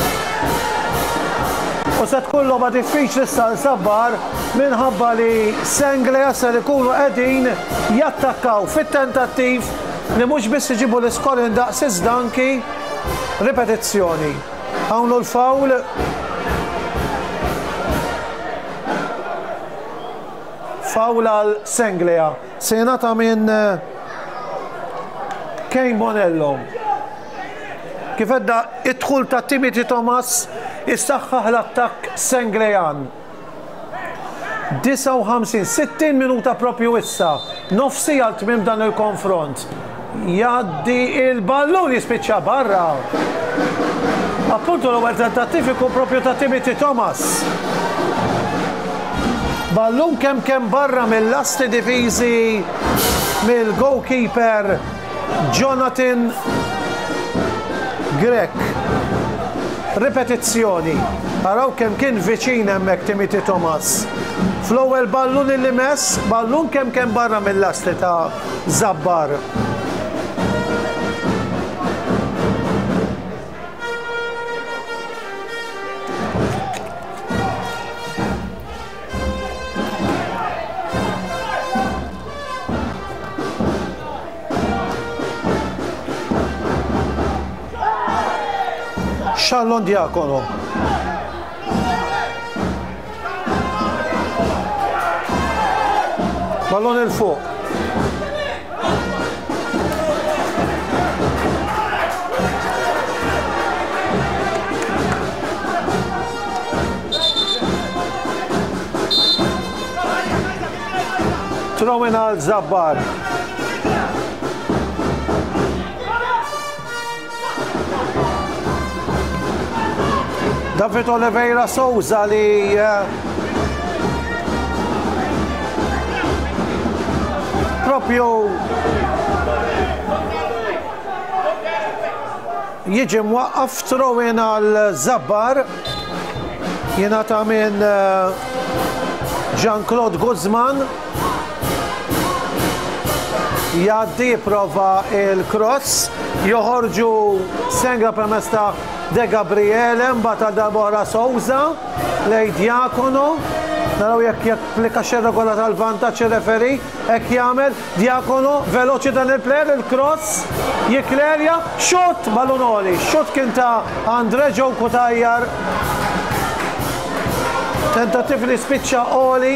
u se tkun logħba diffiċli issa Zabbar minħabba li Sengleja se ikunu qegħdin jattakkaw fit-tentattiv li mhux biss iġibu l-iskor indaqs iżda anki ripetizzjoni. Hawn l-fawl fawl għal Sengleja se jingħata minn Kane Bonello. Kif edda id-dħul ta' Timothy Thomas issaħħaħ l-attakk Senglejan. 59-60 minuta propju issa, nofsi għal tmiem dan il-konfront. Jaddi il-ballun jispiċċa barra. Appunto l-ewwel tentattiv ikun propju ta' Timothy Thomas. Ballun kemm barra mill-lasti diviżi mill-goalkeeper Jonathan Grek. Ripetizzjoni. Araw kemm kien viċin hemmhekk Timothy Thomas. Fl-ewwel ballun li mess, ballun kemm barra mill-asti ta' Zabbar. Xallon Diakono. Ballon il-fuq. Throwing għal Zabbar. David Oliveira Souza li propju jiġi mwaqqaf throw-in għal Zabbar jingħata minn Jean-Claude Guzman. Jgħaddi prova il-cross, joħorġu Sengleja permezz ta' De Gabriele, mbagħad darbora Souza, lej Diakono. Naraw jekk japplika xi regola tal-vantaġġ ir-referi, hekk jagħmel Diakono veloċi dan il-plejer, il-cross, jiklerja, xott Balunoli, xott kien ta' Andre Joe Kutajjar. Tentattiv li spiċċa Oli.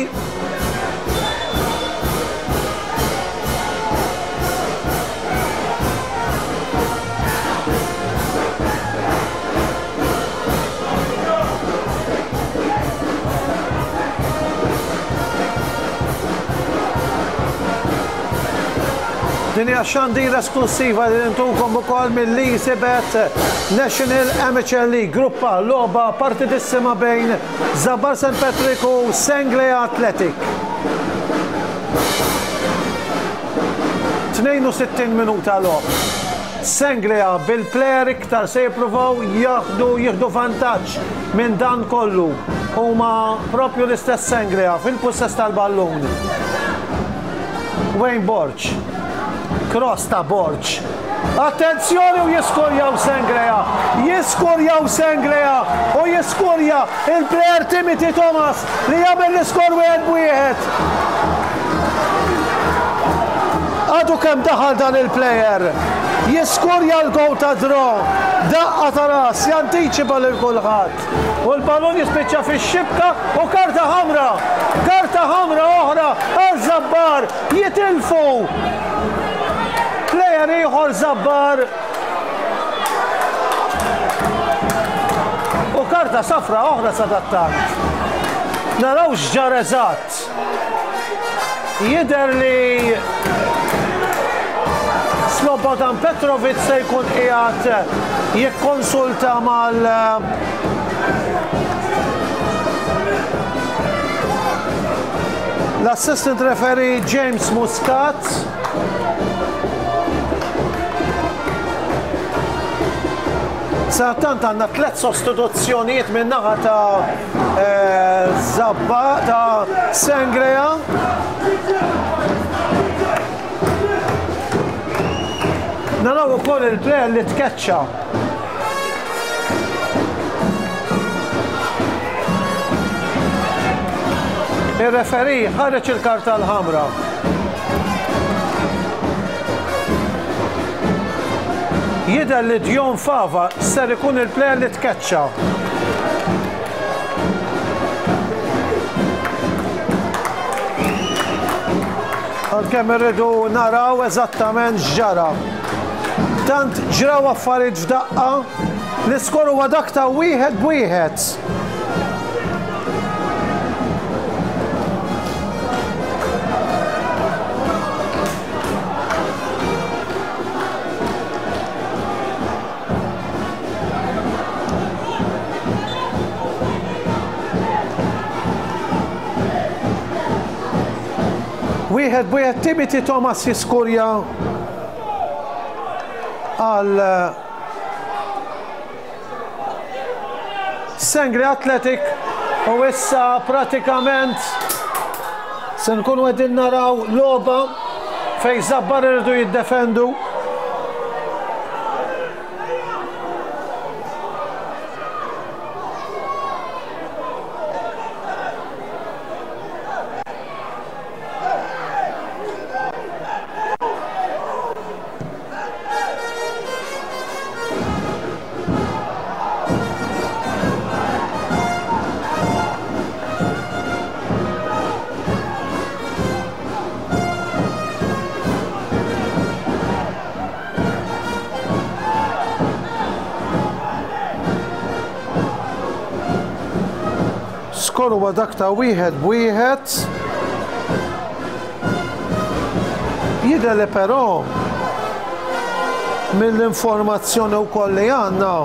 Din hija xandir esklusiva li ntukom ukoll mill-Easybet National Amateur League, gruppa logħba partitissima bejn Zabbar St. Patrick u Sengleja Athletic. 62 minuta logħb. Sengleja bil-plejer iktar se jippruvaw jieħdu vantaġġ minn dan kollu. Huma propju l-istess Sengleja fil-possess tal-ballun. Wayne Borch. Cross ta' Borch. Attenzjoni u jiskorjaw Sengleja. Jiskorjaw Sengleja u jiskorja il-plejer Timothy Thomas li jagħmel l-iskor 1-1. Għadu kemm daħal dan il-plejer. Jiskorja l-gowl ta' draw. Daqqa ta' ras, jantiċipa lil kulħadd. U l-ballun jispiċċa fix-xibka u karta ħamra. Karta ħamra oħra għal Zabbar jitilfu. Plejer ieħor Zabbar u karta safra oħra sadattant. Naraw x'ġar eżatt. Jidher li Slobodan Petrovic se jkun qiegħed jikkonsulta mal l-assistant referee James Muscat. Sattant għandna 3 sostituzzjonijiet minn naħa ta' Zabba ta' Sengrea. Naraw ukoll il-plejer li tkeċċa. Ir-referi ħareġ il-karta l-ħamra. Jidher li Djon Fava ser ikun il-plejer li tkeċċa. Għalkemm irridu naraw eżattament x'ġara. Tant ġraw affarijiet f'daqqa, l-iskor huwa dak ta' 1-1. Wieħed Timothy Thomas jiskurja għal Sengrea Athletic u issa pratikament se nkunu qegħdin naraw logħba fejn Zabbar irridu jiddefendu. Skor huwa dak ta' 1-1. Jidher li però mill-informazzjoni wkoll li għandna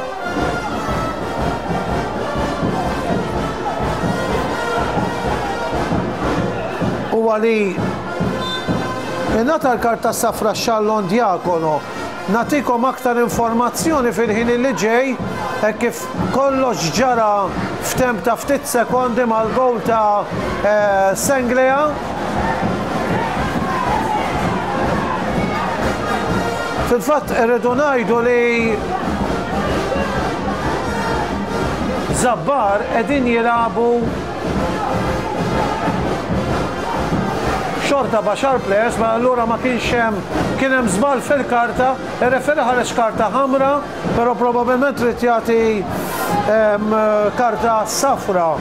huwa li ingħata l-karta safra Xallon Diakono. Nagħtikom aktar informazzjoni fil-ħin li ġej hekk kif kollox ġara f'temp ta' ftit sekondi mal-gowl ta' Sengrea. Fil-fatt irridu ngħidu li Zabbar qegħdin jilagħbu xorta baxar players, ma allura ma kien hemm żball fil-karta, ir-referi ħareġ karta ħamra, però probabbilment trid jagħti karta safra.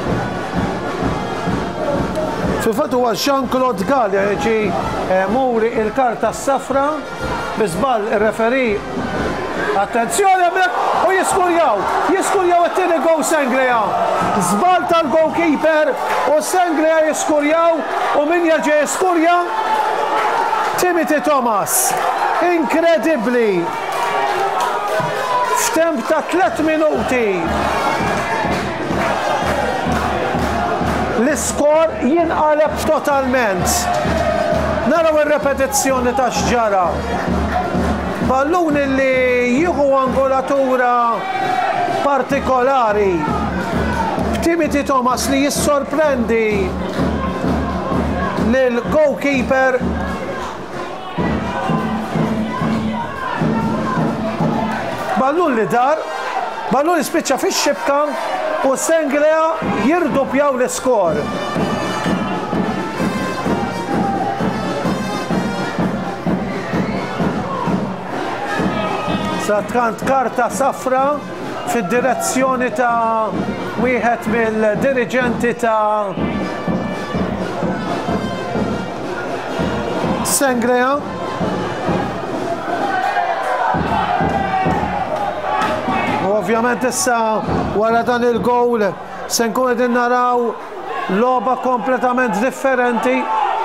Fil-fatt huwa Jean-Claude Gallia jiġi muri il-karta safra bi żball ir-referi. Attenzjoni hemmhekk u jiskurjaw it-tieni gow Sengrea. Żball tal-goalkeeper u Sengrea jiskurjaw u min jerġa' jiskurja? Timothy Thomas. Inkredibbli. F'temp ta' 3 minuti. L-iskor jinqaleb totalment. Naraw ir-repetizzjoni ta' x'ġara. Ballun li jieħu angolatura partikolari. Timothy Thomas li jissorprendi lil goalkeeper. Ballun li dar, ballun li spiċċa fix-xibka u Sengrea jirdupjaw l-iskor. Satkant karta safra fid-direzzjoni ta' wieħed mill-diriġenti ta' Sengrea. U ovvjament issa wara dan il-gowl se nkunu qegħdin naraw logħba kompletament differenti.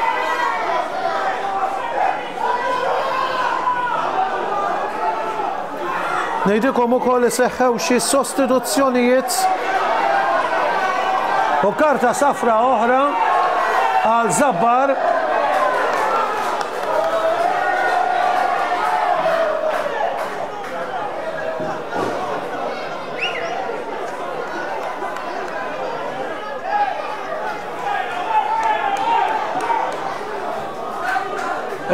Ngħidilkom ukoll li seħħew xi sostituzzjonijiet u karta safra oħra għal Zabbar.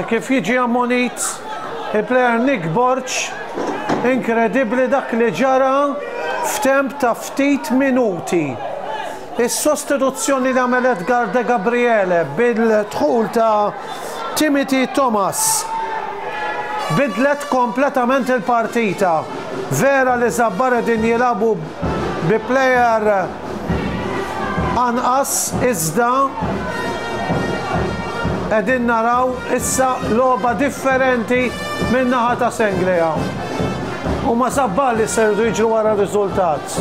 kif jiġi ammonit il-plejer Nick Borch, inkredibbli dak li ġara f'temp ta' ftit minuti. Is-sostituzzjoni li għamel Edgar De Gabriele bil-dħul ta' Timothy Thomas bidlet kompletament il-partita. Vera li Zabbar din jilabu bi plejer anqas iżda qegħdin naraw issa logħba differenti min-naħa ta' Senglea. U ma Zabbar li serdu jiġru wara r-riżultat.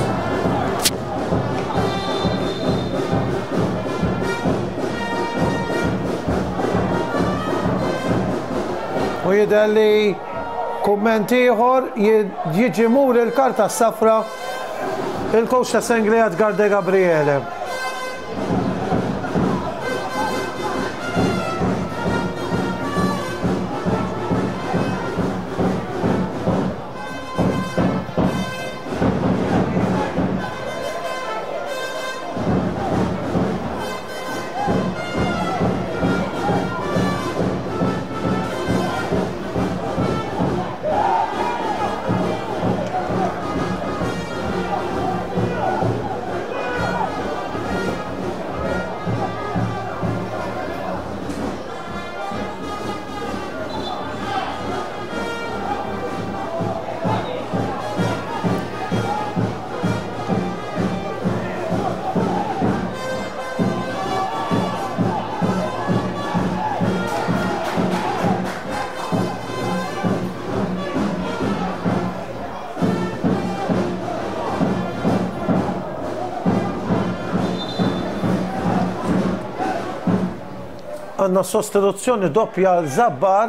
U jidher li kumment ieħor jiġi mur il-karta s-safra il-coach ta' Senglea Edgar De Gabriele. Għanna sostituzzjoni doppja għal Zabbar.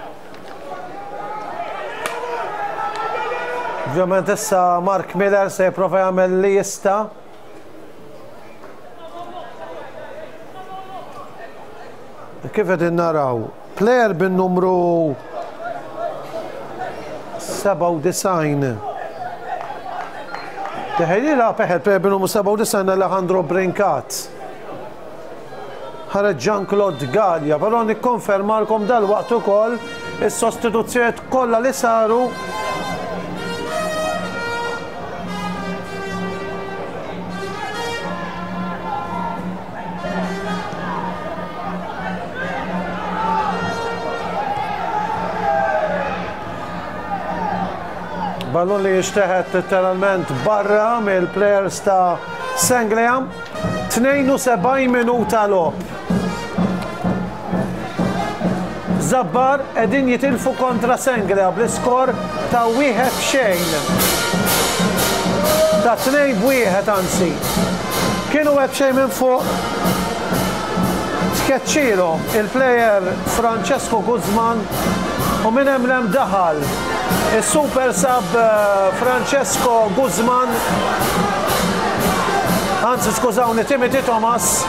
Ovvjament issa Mark Miller se jipprova jagħmel li jista'. Kif qegħdin naraw? Plejer bin-numru 97. Teħilila peħel plejer bin-numru 97 Alejandro Brincat. Ħareġ Jean-Claude Gallia, però nikkonfermalkom dal-waqt ukoll is-sostituzzjonijiet kollha li saru ballun li jixteħed literalment barra mill-plejers ta' Senglea. 72 minuta logħb. Zabbar qegħdin jitilfu kontra Senglea bl-iskor ta' 1-0. Ta' 2-1 anzi. Kienu 1-0 minn fuq. Skeċċilu il-plejer Francesco Guzman u minn hemm daħal is-super sub Francesco Guzman. Anzi, skużawni, Timothy Thomas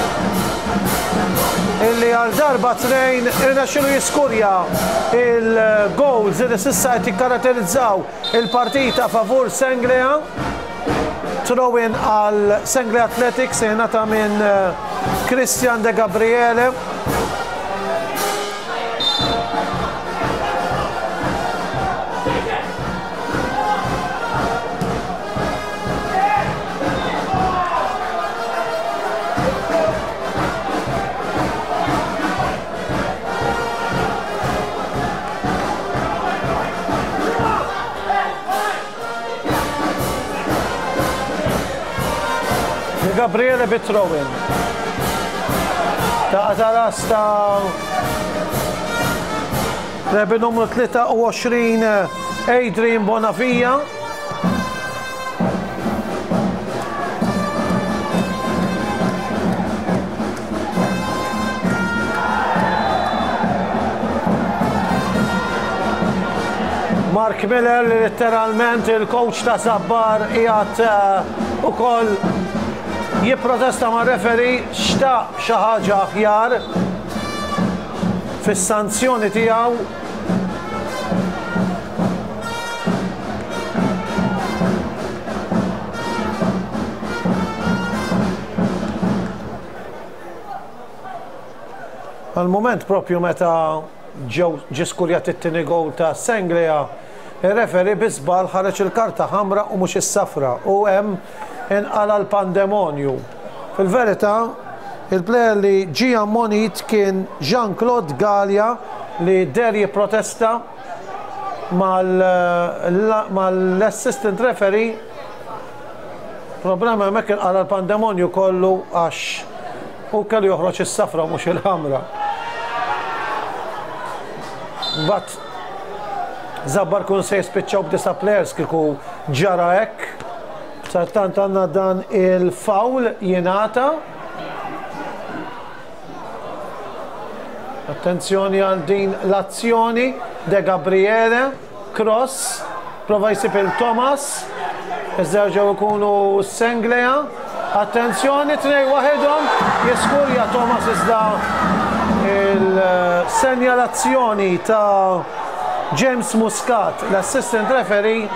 illi għal darba trejn irnexxielu jiskurja il-goals li s'issa qed jikkaratterizzaw il-partita favur Senglea. Throw-in għal Senglea Athletics jingħata minn Christian De Gabriele. Gabriele bit-throw-in. Ta' rasta rebi numru 23 Adrian Bonavia. Mark Miller li letteralment il-coach ta' Zabbar qiegħed ukoll jipprotesta ma' referi xtaq xi ħaġa aħjar fis-sanzjoni tiegħu. Għal-moment propju meta ġiskurjat it-tieni gowl ta' Senglia, ir-referi biżbal ħareġ il-karta ħamra u mhux is-safra u hemm inqala l-pandemonju. Fil-verità, il-plejer li ġie ammonit kien Jean-Claude Gallia li der jipprotesta mal-assistant referee. Problema hemmhekk inqala l-pandemonju kollu għax u kellu joħroġ is-safra mhux il-ħamra. Mbagħad Zabbar kun se jispiċċaw b'9 plejers kieku ġara hekk. Sartant għandna dan il-fawl jingħata. Attenzjoni għal din l-azzjoni. De Gabriele, cross, prova jsib il-Thomas. Iż-żewġ ikunu Senglia. Attenzjoni, 2-1 jiskurja Thomas iżda il-senjalazzjoni ta' James Muscat, l-assistant referee.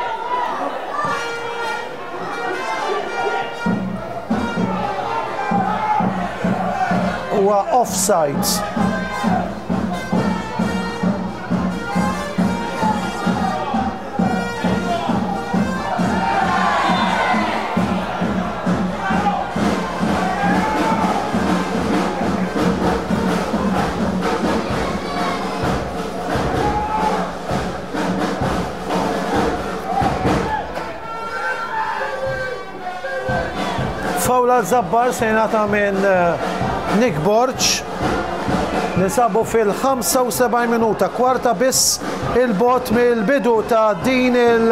Huwa offside. Fawla Zabbar se jingħata minn Nick Borch li sabu fil-75 minuta, kwarta biss il-bot mill-bidu ta' din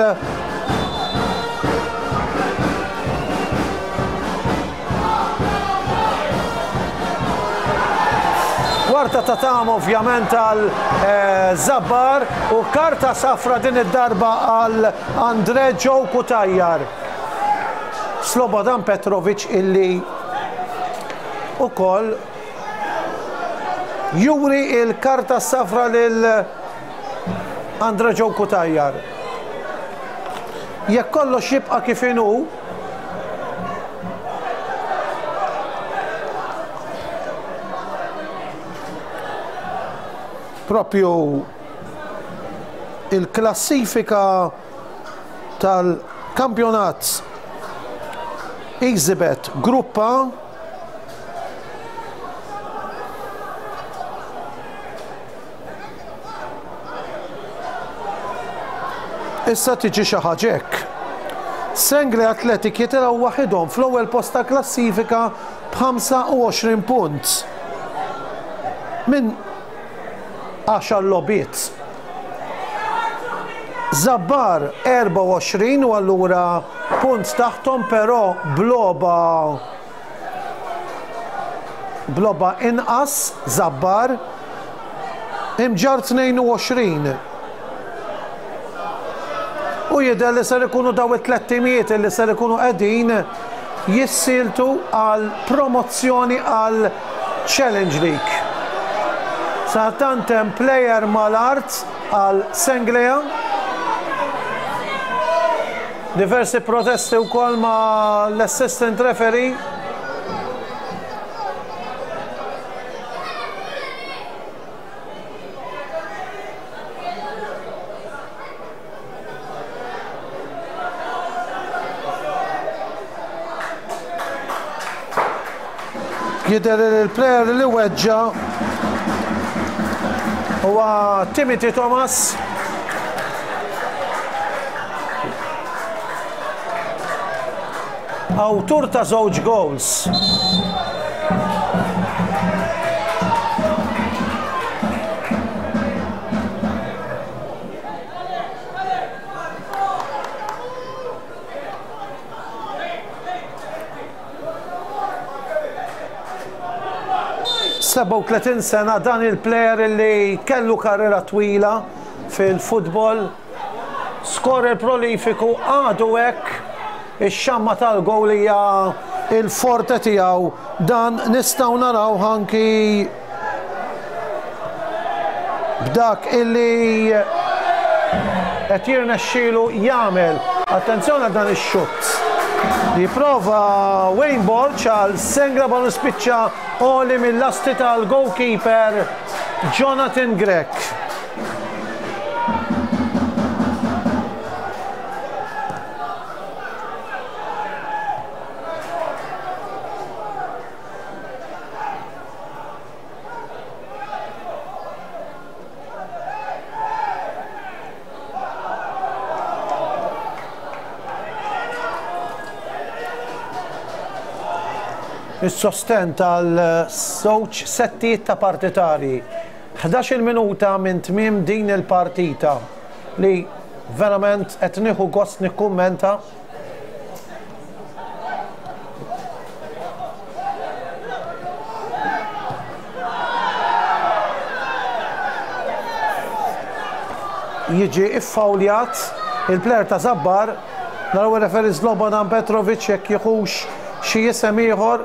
kwarta ta' tam ovvjament għal Zabbar u karta safra din id-darba għal Andre Joe Kutajjar. Slobodan Petrovic illi ukoll juri il-karta safra lil Andre Joe Kutajjar. Jekk kollox jibqa' kif inhu, propju il-klassifika tal-kampjonat Exhibet Gruppa issa tiġi xi ħaġa hekk. Senglia Athletic jitilgħu waħedhom fl-ewwel post ta' klassifika b'25 punt minn 10 lobiet. Zabbar 24 u allura punt taħtom, però bloba inqas Zabbar imġar 22. U jidher li ser ikunu daw it-tlet timijiet li ser ikunu qegħdin jissiltu għal promozzjoni għal Challenge League. Sa tant hemm plejer mal-art għal Senglia. Diversi protesti wkoll ma' l-assistant referee. Jidher il-plejer li weġġa huwa Timothy Thomas. Awtur ta' żewġ goals. '37 sena dan il-plejer li kellu karriera twila fil-futbol, skorer prolifiku għadu hekk. Ix-xamma tal-gowl hija il-forte tiegħu, dan nistgħu naraw anki b'dak illi qed jirnexxielu jagħmel. Attenzjoni għal dan ix-xutt. Jipprova Wayne Borch għal Senglia ball spiċċa oli mill-lasti tal-goalkeeper Jonathan Grech. is-sosten tal-żewġ settijiet ta' partitari. 11 minuta minn tmiem din il-partita li verament qed nieħu gost nikkummenta. Jiġi iffawljat il-plejer ta' Zabbar, naraw referi Slobodan Petrovic jekk jieħux xi isem ieħor.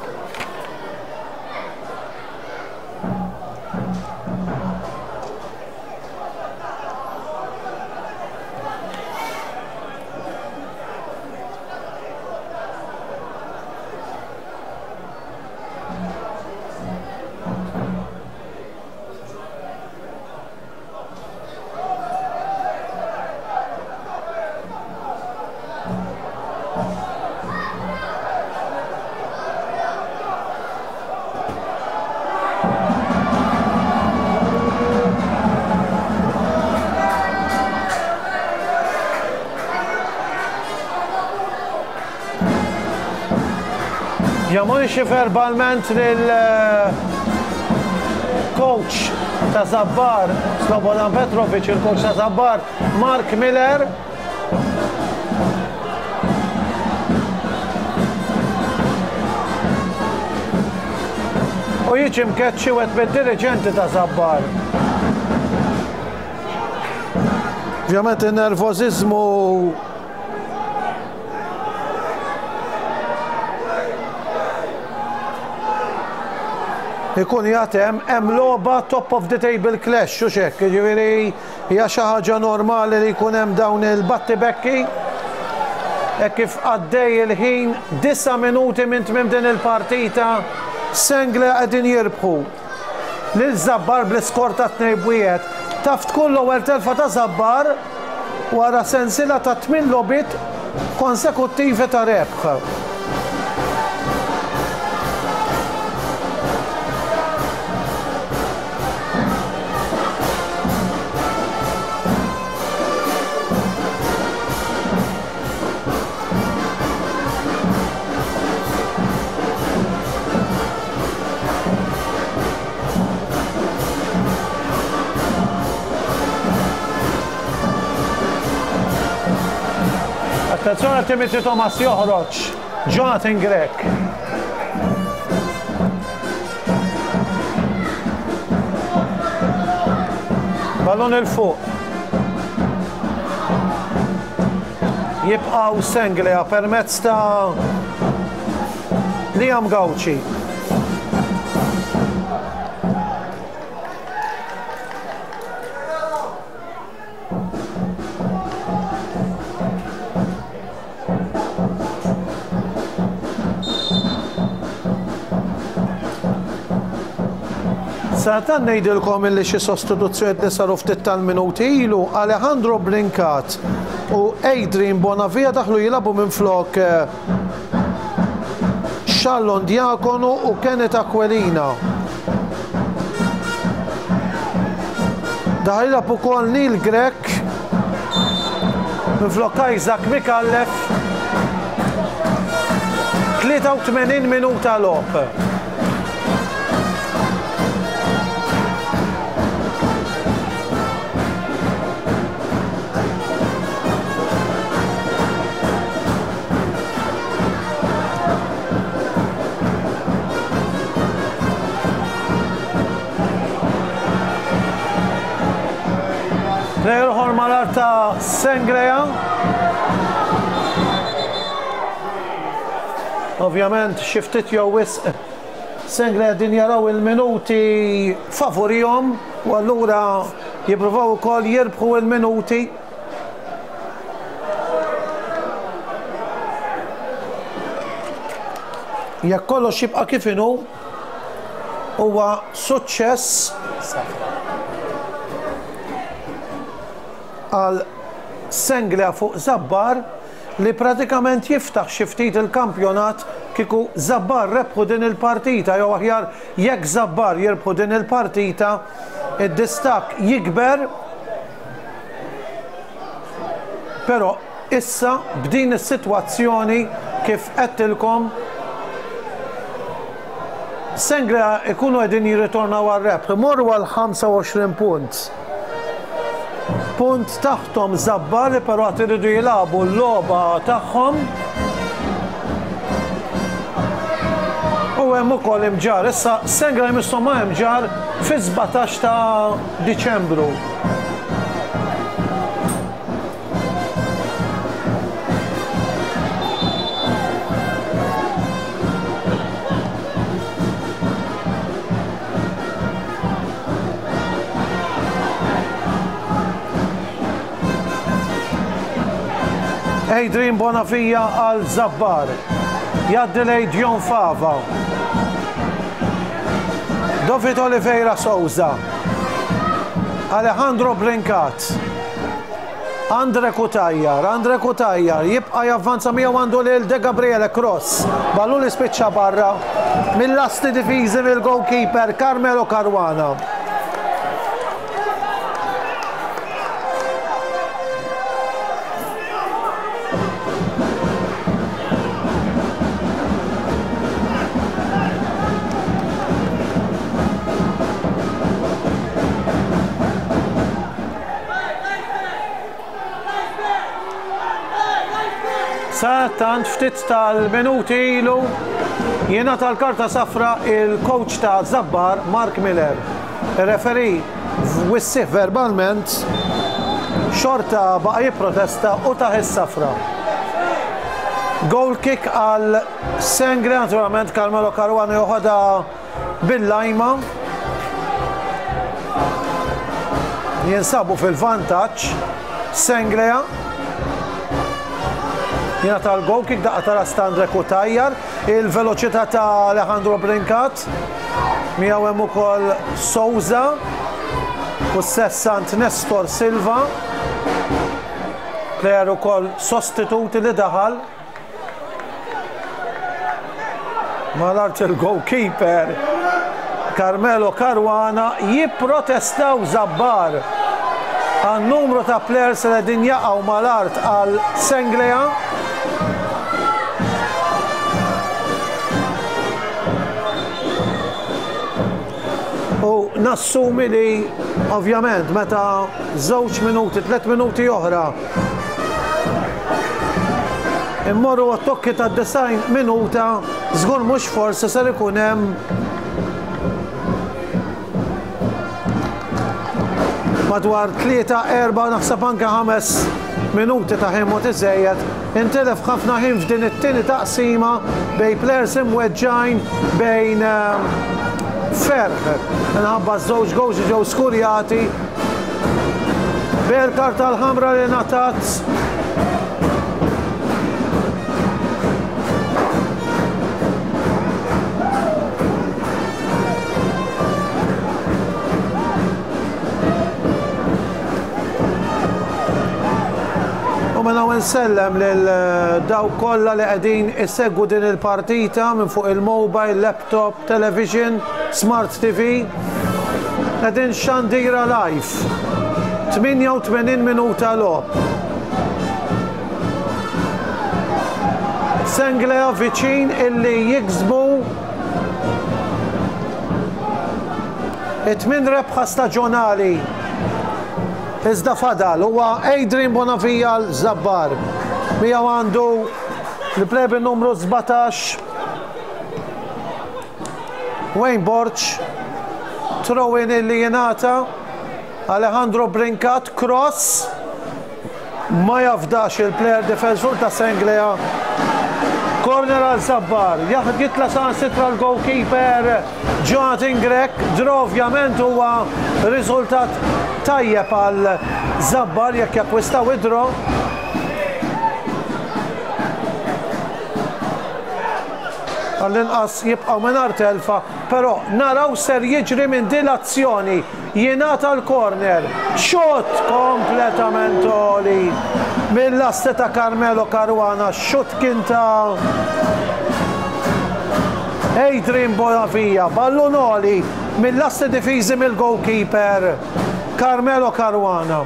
Jamonixi verbalment lil-coach ta' Zabbar, Slobodan Petrovic, il-coach ta' Zabbar, Mark Miller. U jiġi mkeċċi wet bid-dirigenti ta' Zabbar. Ovvjament il-nervozizmu ikun jagħtem hemm logħba top of the table clash u xekk, jiġifieri hija xi ħaġa normali li jkun hemm dawn il-battibekki. Hekk kif għaddej il-ħin 9 minuti minn tmiem din il-partita, Sengle qegħdin jirbħu lil Zabbar bl-iskor ta' 2-1. Taf tkun l-ewwel telfa ta' Zabbar wara sensiela ta' 8 logħbiet konsekuttivi ta' rebħ. Attenzione, Timothy Thomas joħroġ, Jonathan Grech. Ballon il-fuq. Jibqaw Senglea permezz ta' Liam Gauci. Satan ngħidilkom illi xi sostituzzjonijiet li saru ftit tal-minuti ilu Alejandro Brincat u Adrian Bonavia daħlu jilagħbu minflok Xallon Diakonu u Kenneth Aquilina. Daħlu jilagħbu ukoll Neil Grech minflok Isaac Mikallef. 83 minuta logħb. Nerħor malar ta' Senglea. Ovvjament xiftit jew wisq Senglea din jaraw il-minuti favorijhom u allura jippruvaw ukoll jirbħu il-minuti. Jekk kollox jibqa' kif inhu huwa suċċess għal Senglea fuq Zabbar li pratikament jiftaħ xi ftit il-kampjonat kieku Zabbar rebħu din il-partita, jew aħjar jekk Zabbar jirbħu din il-partita, id-distak jikber. Però issa b'din is-sitwazzjoni kif qedtilkom Sengla ikunu għedin jirritornaw għal-rep, morru għal-25 punt. Punt taħtom Zabbar, pero għat iridu jilabu l-loba taħħom. U hemm ukoll imġar, issa Sengla jmissu ma' imġar fi 17 ta' Diċembru. Adrian Bonafija għal Zabbar. Jaddilej Dion Fava. David Oliveira Souza. Alejandro Brincat. Andre Kutajjar jibqa javvanza miegħu għandu lil De Gabriele Cross. Ballu li spiċċa barra mill-asti difiżi mill-goalkeeper Carmelo Caruana. Sa tant ftit tal-minuti ilu jiena tal-karta safra il-coach ta' Zabbar Mark Miller. Il-referi wissih verbalment xorta baqa jipprotesta u taħ is-safra. Goal kick għal Sengla, naturalment Carmelo Caruana joħodha bil-lajma. Jinsabu fil-vantaġġ Sengla. Jena tal-goal kick daqqa tal-Andre Kutajjar, il-veloċità ta' Alejandro Brincat, miegħu hemm ukoll Souza u s-sessant Nestor Silva, plejer ukoll sostituti li daħal. Mal-art il-goalkeeper Carmelo Caruana jipprotestaw Zabbar għan numru ta' plejers li din jaqgħu mal-art għal Sengla. U nassumi li, ovvjament, meta 2 minuti, 3 minuti oħra immorru għat-tokki ta' 90 minuta, żgur mhux forsi ser ikun hemm madwar 3-4 naħseb anke 5 minuti ta' ħin mod iżejjed. Intilef ħafna ħin f'din it-tieni taqsima bejn plejers imweġġajn bejn ferħ. Nħabba żewġ gowġi ġew skurjati. Bil-karta l-ħamra li ngħatat. Mela nsellem lil daw kollha li qegħdin isegwu din il-partita minn fuq il-mobile, laptop, television, smart TV. Qegħdin xandira live. 88 minuta logħob. Sengla viċin illi jiksbu 8 rebħa staġjonali. Iżda fadal, huwa Adrian Bonafija l-Zabbar. Miegħu għandu l-plebi numru 17. Wayne Borch. Throw-in illi jingħata. Alejandro Brincat, cross. Ma jafdax il-plejer defensur ta' Sengla. Corner għal Zabbar. Jitla sansitra l-goalkeeper Jonathan Grek. Ovvjament huwa riżultat tajjeb għal Zabbar jekk jakkwistaw id-dro. Għall-inqas jibqgħu mingħajr telfa, però naraw ser jiġri minn din l-azzjoni. Jingħata l-corner. Xut kompletament oli mill-asti ta' Carmelo Caruana. Xut kien ta' Adrian Bonafija. Ballun oli mill-asti difiżi mill-goalkeeper Carmelo Caruana.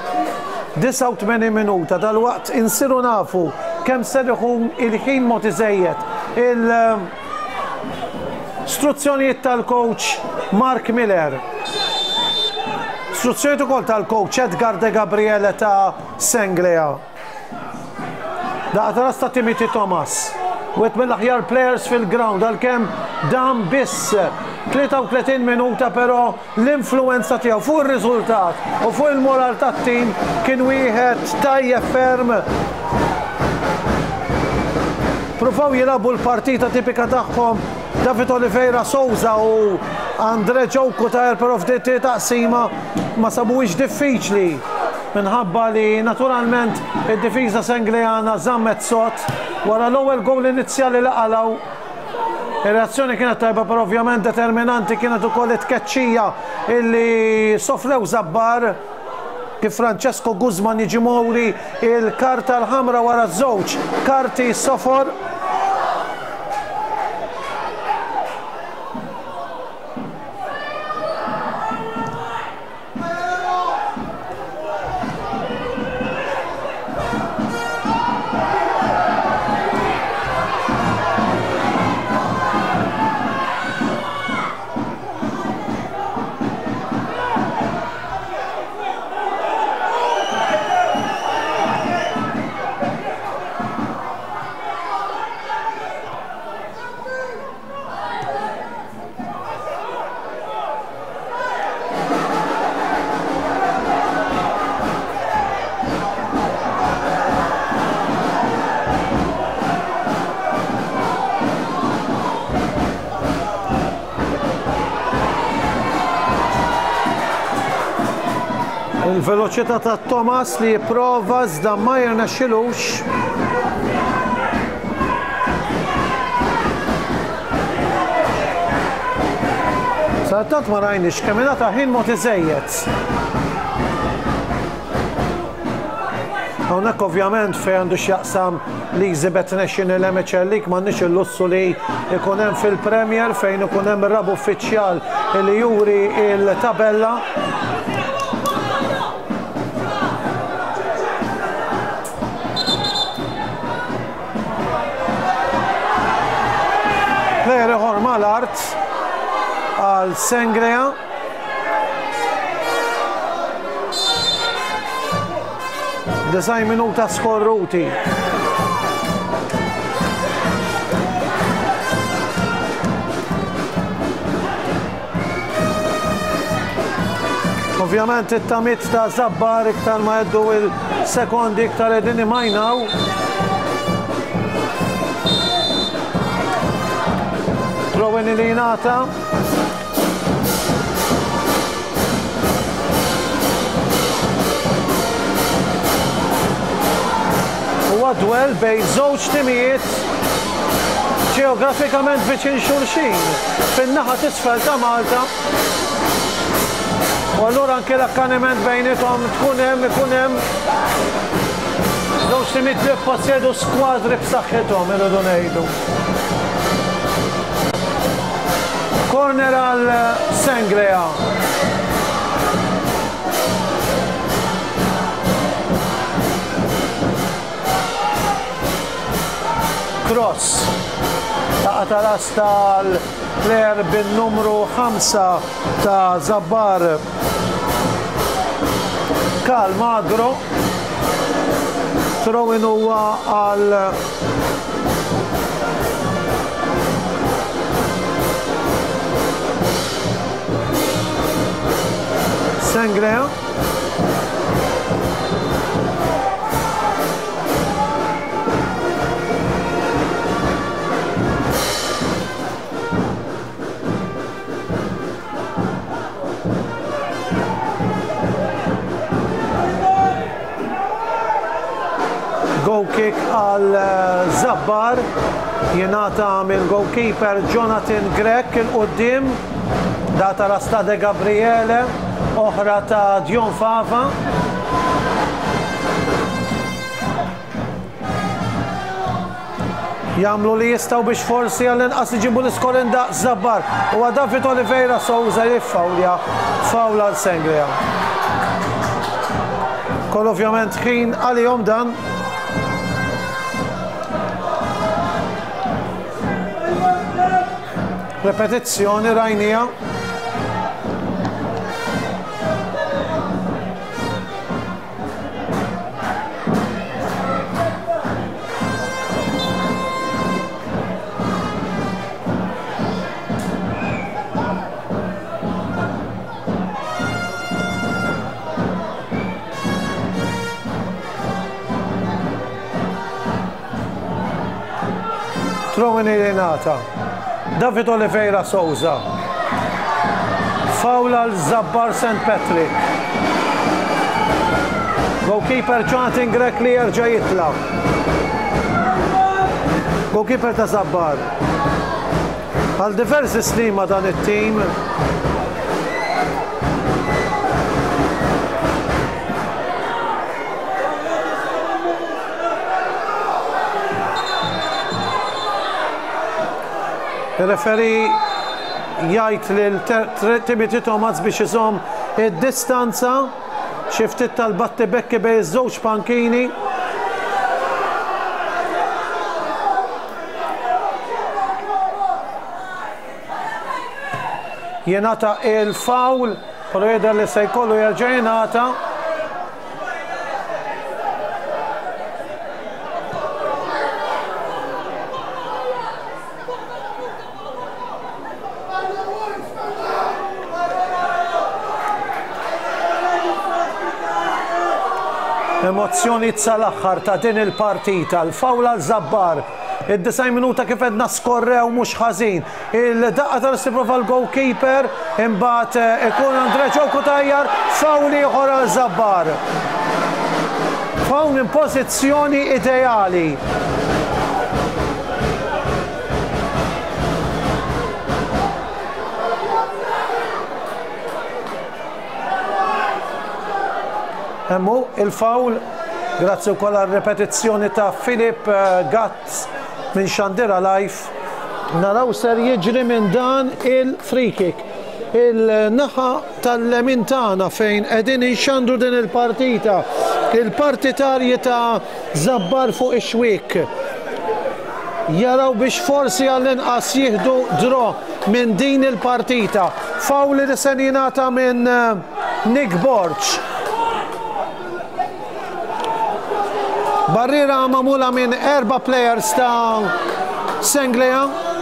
89 minuta dal-waqt insiru nafu kemm ser ikun il-ħin mod iżejjed. Istruzzjonijiet tal-coach Mark Miller. Istruzzjonijiet ukoll tal-coach Edgar De Gabriele ta' Senglea. Daqqa ta' Timothy Thomas. Wet mill-aħjar players fil-ground għalkemm dan biss 33 minuta, però l-influenza tiegħu fuq ir-riżultat u fuq il-moral tat-tim kien wieħed tajjeb ferm. Provaw jilabu l-partita tipika tagħhom David Oliveira Souza u Andre Ġowkutajr, però f'diet taqsima ma sabuwix diffiċli minħabba li naturalment id-difiża Senglejana żammet sod wara l-ewwel gowl inizjali li qalaw. Ir-reazzjoni kienet tajba, però ovvjament determinanti kienet ukoll it-tkeċċija illi sofrew Zabbar kif Francesco Guzman jiġi mowri il-karta l-ħamra wara żewġ karti sofor. Il-veloċità ta' Thomas li jipprova iżda ma jirnexxilux. Sa tant ma rajniex kemm ingħata ħin mod iżejjed. Hawnhekk ovvjament fejn għandu x'jaqsam l-Exhibit National MHL League m'għandniex il-lussu li jkun hemm fil-Premier fejn ikun hemm ir-rab uffiċjal li juri il-tabella. Player ieħor mal-art għal Senglea. Design minuta skorruti. Ovvjament it-tamit ta' Zabbar iktar ma jeddu il-sekondi iktar qegħdin imajnaw. Throw-in li jingħata. Huwa dwell bejn żewġ timijiet ġeografikament viċin xulxin fin-naħa t'isfel ta' Malta. U allura anke l-akkaniment bejnietom ikun hemm żewġ timijiet li jippossjedu skwadri b'saħħithom irridu ngħidu. Corner għal Senglea. Cross. Taqa tal-as tal-player bin-numru 5 ta' Zabbar Kal Magro. Throw-in huwa għal Senglea. Goal kick għal Zabbar jingħata mill-goalkeeper Jonathan Grek il-qudiem. Data rasta De Gabriele, oħra ta' Dion Fava. Jamlu li jistaw biex forsi għall-inqas iġibu l-iskor indaq Zabbar. U David Oliveira Souza jiffawlja fawla l-Senglea. Kol ovvjament ħin għalihom dan. repetizzjoni rajnija. Trovini Renata, David Oliveira Souza, Fawla l-Zabbar St. Patrick, goalkeeper Jonathan Grek li jerġa' jitla, goalkeeper ta' Zabbar. Għal diversi snin ma' dan it-tim. Il-referi jgħid lil Timothy Thomas biex iżomm id-distanza xi ftit tal-batti bekki bejn iż-żewġ pankini. Jingħata il-fawl, però jidher li se jkollu jerġa' jingħata. Emozzjoni sal-aħħar ta' din il-partita, l-fawla l-Zabbar, id-9 minuta kif edna skorrew mhux ħażin. Il-daqqa tal-istiprofa l-goalkeeper, imbagħad ikun Andre Ġoku tajjar, fawl ieħor għal-Zabbar. Fawl minn pożizzjoni ideali. Hemmu il-fawl, grazzi wkoll għal-repetizzjoni ta' Filip Gatz minn Xandira Life. Naraw ser jiġri minn dan il-free kick. Il-naħa tal-lemin tagħna fejn qegħdin jxandru din il-partita. Il-partitarji ta' Zabbar fuq ix-xwiek. Jaraw biex forsi għall-inqas jieħdu dro minn din il-partita. Fawl li se jingħata minn Nick Borch. Barriera mamula minn 4 players ta' Senglea.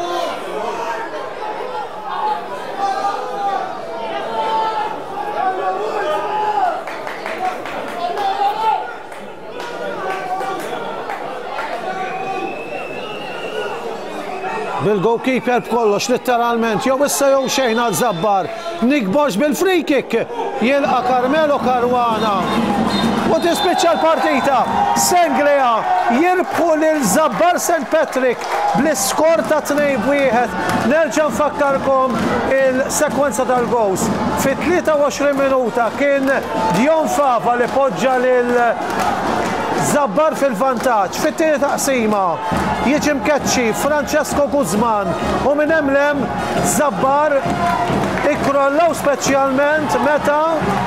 Bil-goalkeeper b'kollox letteralment, jew issa jew xejn għal Zabbar. Nick Borch bil-free kick jilqa' Carmelo Caruana. U tispiċċa l-partita. Senglea jirbħu lil Zabbar St. Patrick bl-iskor ta' 2-1. Nerġa' nfakkarkom il-sekwenza tal-gows. Fit-23 minuta kien Dion Fava li poġġa lil Zabbar fil-vantaġġ. Fit-tieni taqsima jiġi mkeċċi Francesco Guzman u minn hemm Zabbar ikkrollaw speċjalment meta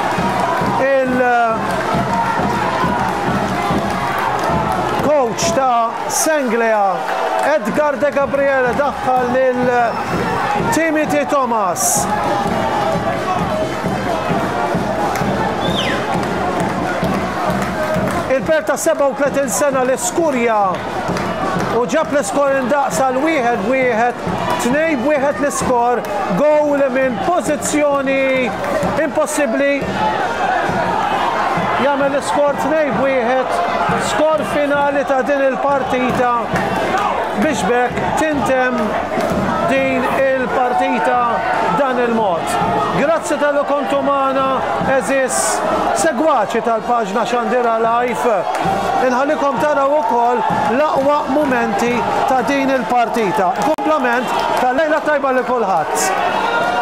coach ta' Senglea Edgar De Gabriele daħħal lil Timothy Thomas. Il-per ta' 37 sena l-Iskurja u ġab l-iskor indaqsa l-1-1, 2-1 l-iskor, gowl minn pożizzjoni impossibbli. Jagħmel l-iskor 2-1, skor finali ta' din il-partita biex bekk tintem din il-partita dan il-mod. Grazzi tal-li kontu magħna eżis segwaċi tal-paġna Xandira Life. Inħallikom taraw ukoll l-aqwa mumenti ta' din il-partita. Komplement tal-lejla tajba li kulħadd.